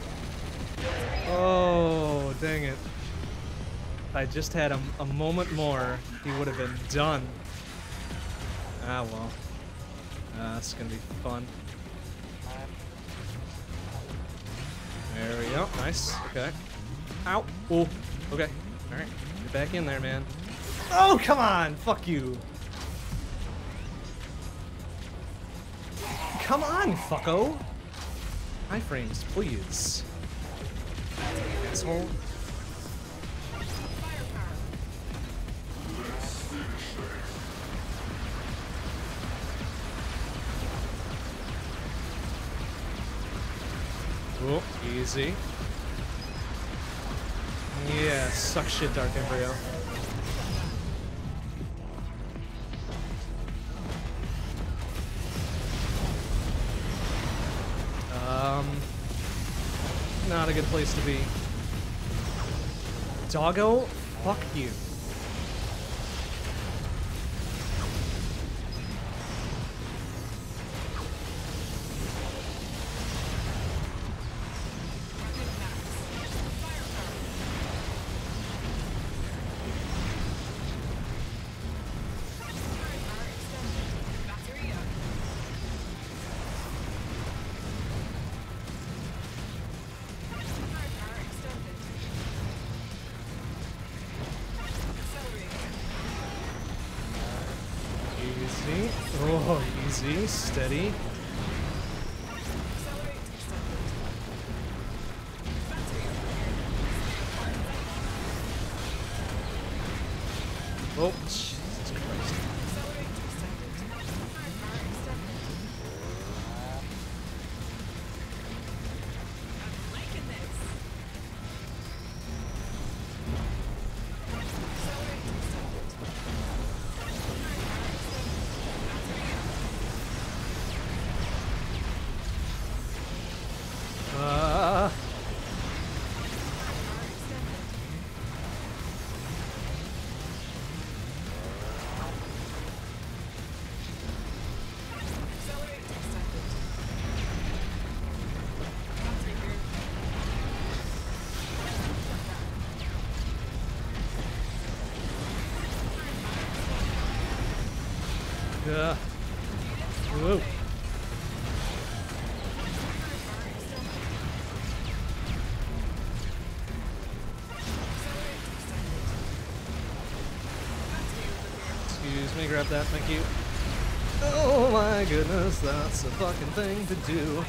Speaker 1: Oh, dang it. If I just had a, a moment more, he would have been done. Ah, well. Uh, that's gonna be fun. There we go. Nice. Okay. Ow. Oh. Okay. All right. Get back in there, man. Oh, come on. Fuck you. Come on, fucko. High frames, please. Asshole. Oh, easy. Yeah, suck shit, Dark Embryo. Um, not a good place to be. Doggo, fuck you. Oh, easy, steady. Oh, Jesus Christ. Uh, uh, whoa. grab that? Thank you. Oh my goodness, that's a fucking thing to do.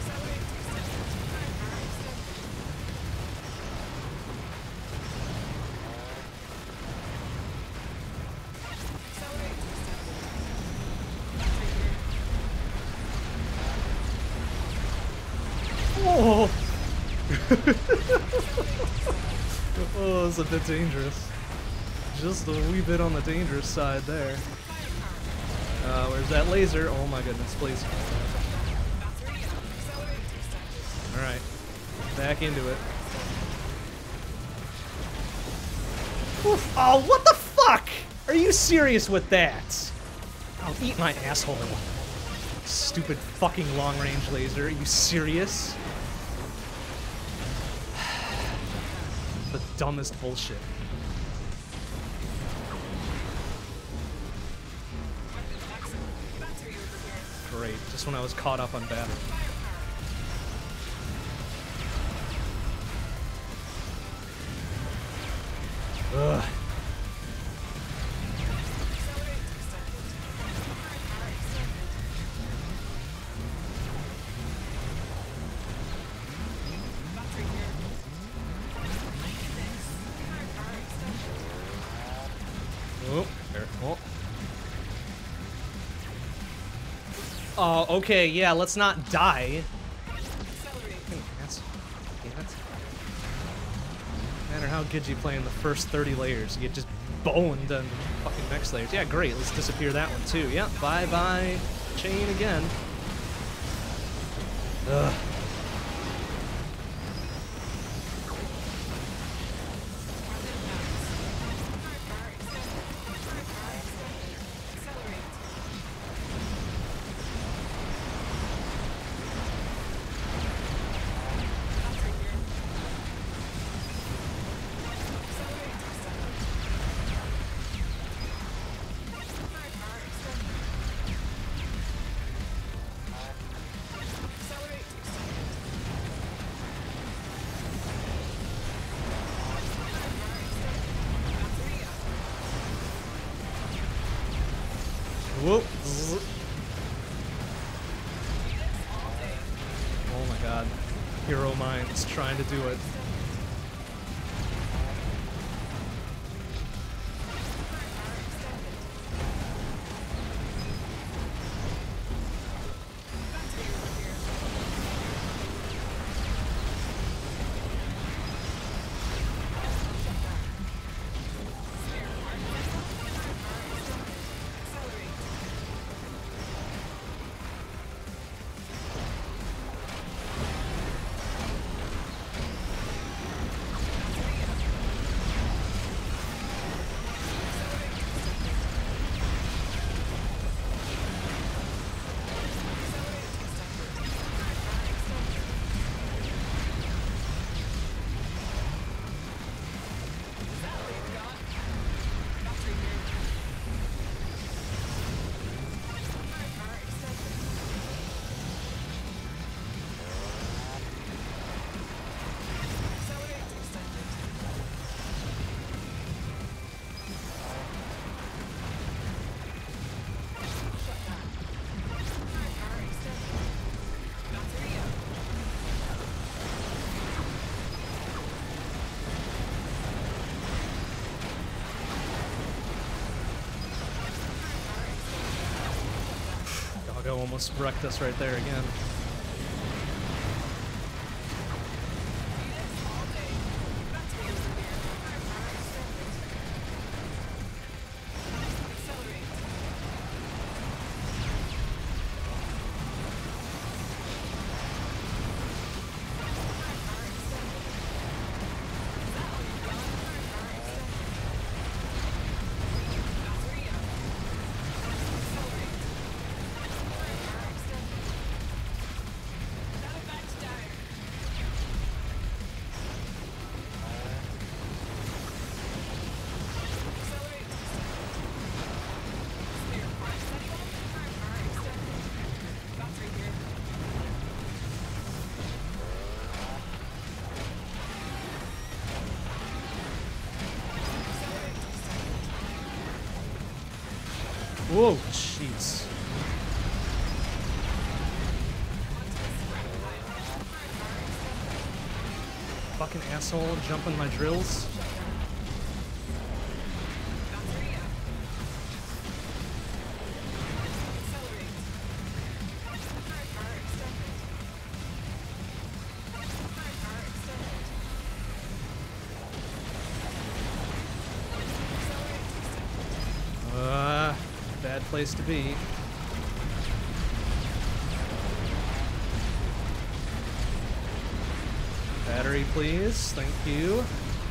Speaker 1: Oh! Oh, it's a bit dangerous. Just a wee bit on the dangerous side there. Uh, where's that laser? Oh my goodness, please. Alright. Back into it. Oof. Oh, what the fuck? Are you serious with that? I'll eat my asshole. Stupid fucking long-range laser. Are you serious? The dumbest bullshit. Great, just when I was caught up on battle. Ugh. Oh, careful. Oh, okay, yeah, let's not die. That's, damn it. No matter how good you play in the first thirty layers, you get just boned on the fucking next layers. Yeah, great, let's disappear that one too. Yeah, bye-bye, chain again. Ugh. Whoop. Oh my god. Hero Mind's trying to do it. Doggo almost wrecked us right there again. Whoa, jeez. Fucking asshole jumping my drills. Uh, bad place to be. Battery, please. Thank you.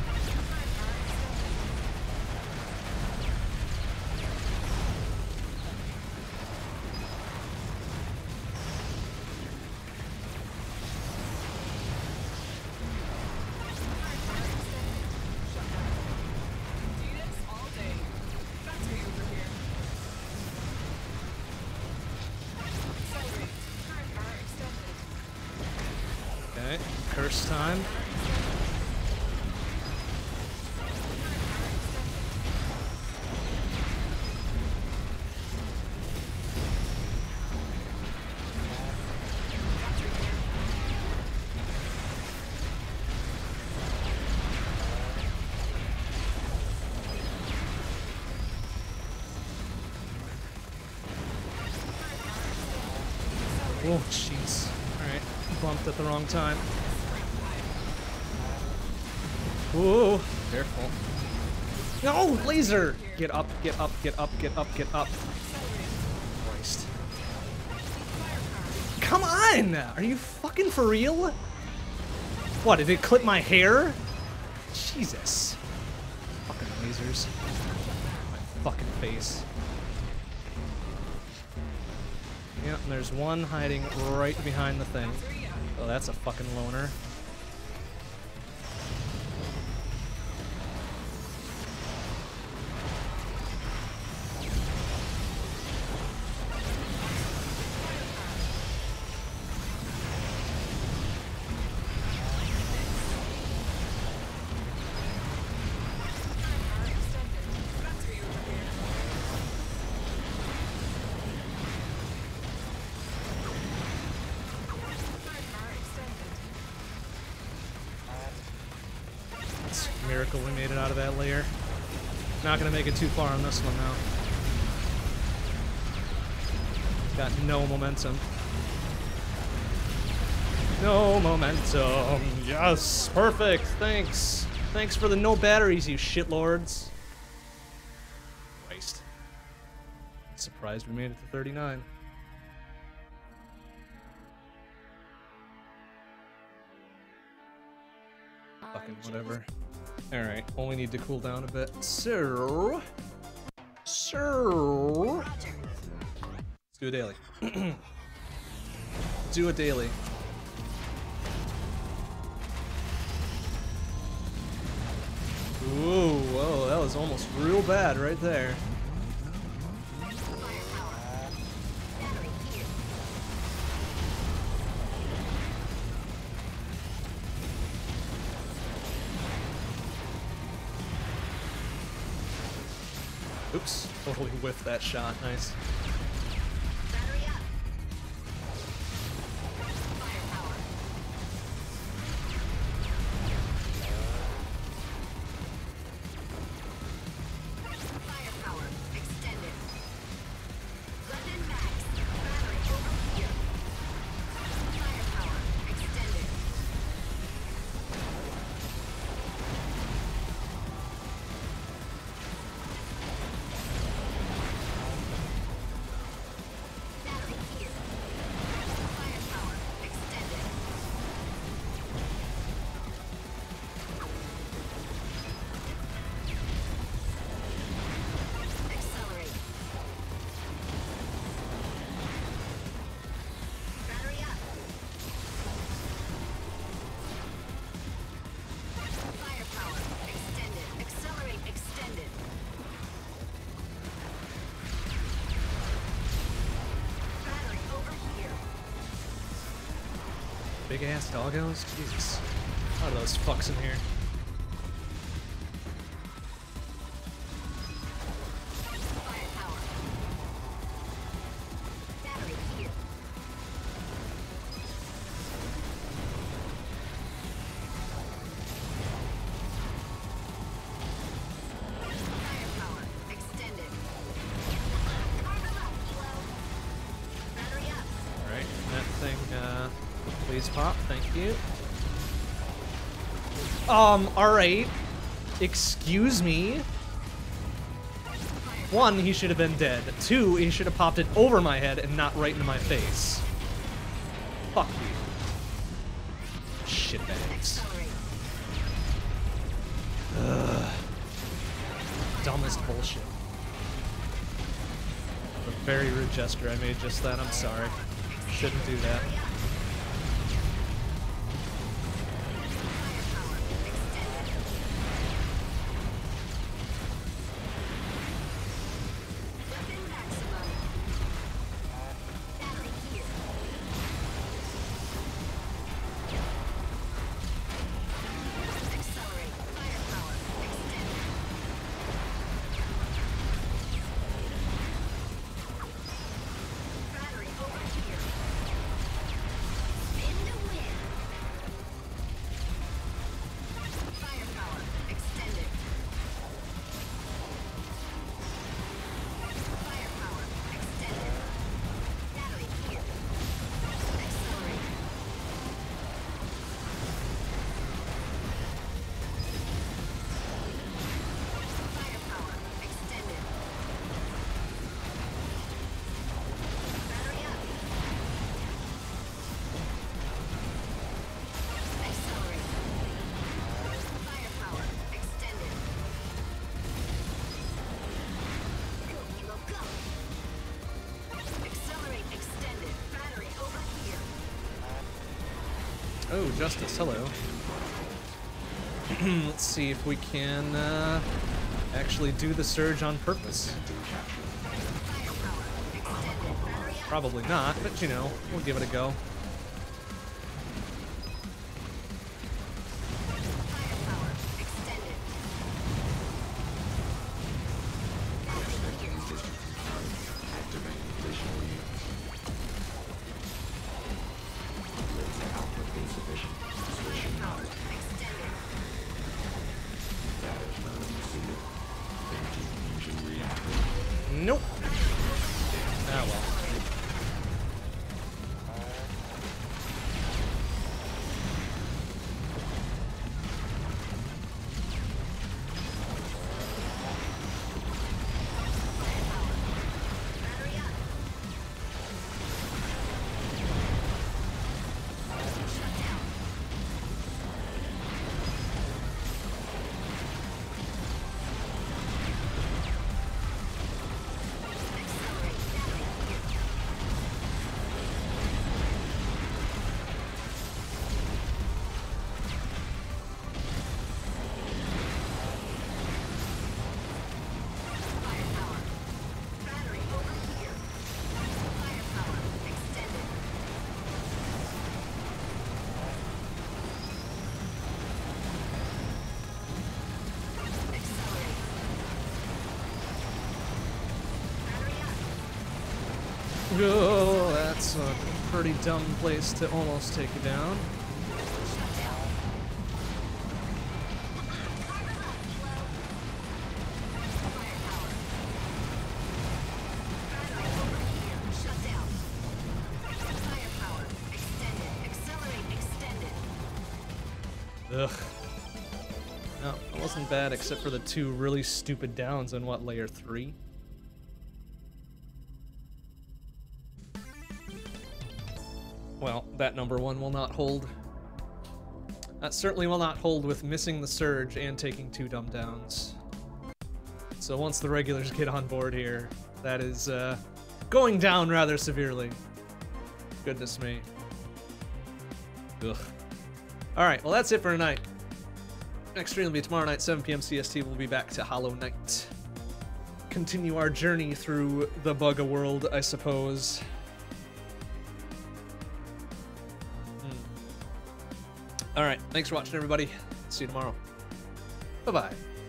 Speaker 1: Okay, curse time. Oh, jeez. Alright, bumped at the wrong time. Whoa, careful. No, laser! Get up, get up, get up, get up, get up. Christ. Come on! Are you fucking for real? What, did it clip my hair? Jesus. Fucking lasers. My fucking face. Yep, and there's one hiding right behind the thing. Oh, that's a fucking loner. It's a miracle we made it out of that layer. Not gonna make it too far on this one now. Got no momentum. No momentum. Yes, perfect. Thanks. Thanks for the no batteries, you shitlords. Christ. Surprised we made it to thirty-nine. Fucking whatever. Alright, only need to cool down a bit. So... So... Let's do a daily. Do a daily. Ooh, whoa, that was almost real bad right there. Oops, totally whiffed that shot. Nice.
Speaker 3: Battery up. Firepower. Firepower extended. London max. Battery over here. Firepower extended. Battery here. Firepower extended. Accelerate. Battery up. Firepower extended. Accelerate extended. Battery over here.
Speaker 1: Big ass doggos? Jesus. A lot of those fucks in here.
Speaker 3: Firepower.
Speaker 1: Please pop, thank you. Um, alright. Excuse me. One, he should have been dead. Two, he should have popped it over my head and not right into my face. Fuck you. Shitbags. Ugh. Dumbest bullshit. A very rude gesture I made just then, I'm sorry. Shouldn't do that. Oh, Justice, hello. Let's see if we can uh, actually do the surge on purpose. Probably not, but you know, we'll give it a go. Nope. Ah, well. Oh, that's a pretty dumb place to almost take it down. Ugh. No, it wasn't bad except for the two really stupid downs on what, layer three? Well, that number one will not hold. That certainly will not hold with missing the surge and taking two dumb downs. So once the regulars get on board here, that is uh, going down rather severely. Goodness me. Ugh. Alright, well that's it for tonight. Next stream will be tomorrow night, seven p m C S T. We'll be back to Hollow Knight. Continue our journey through the Bugga world, I suppose. Alright, thanks for watching, everybody. See you tomorrow. Bye-bye.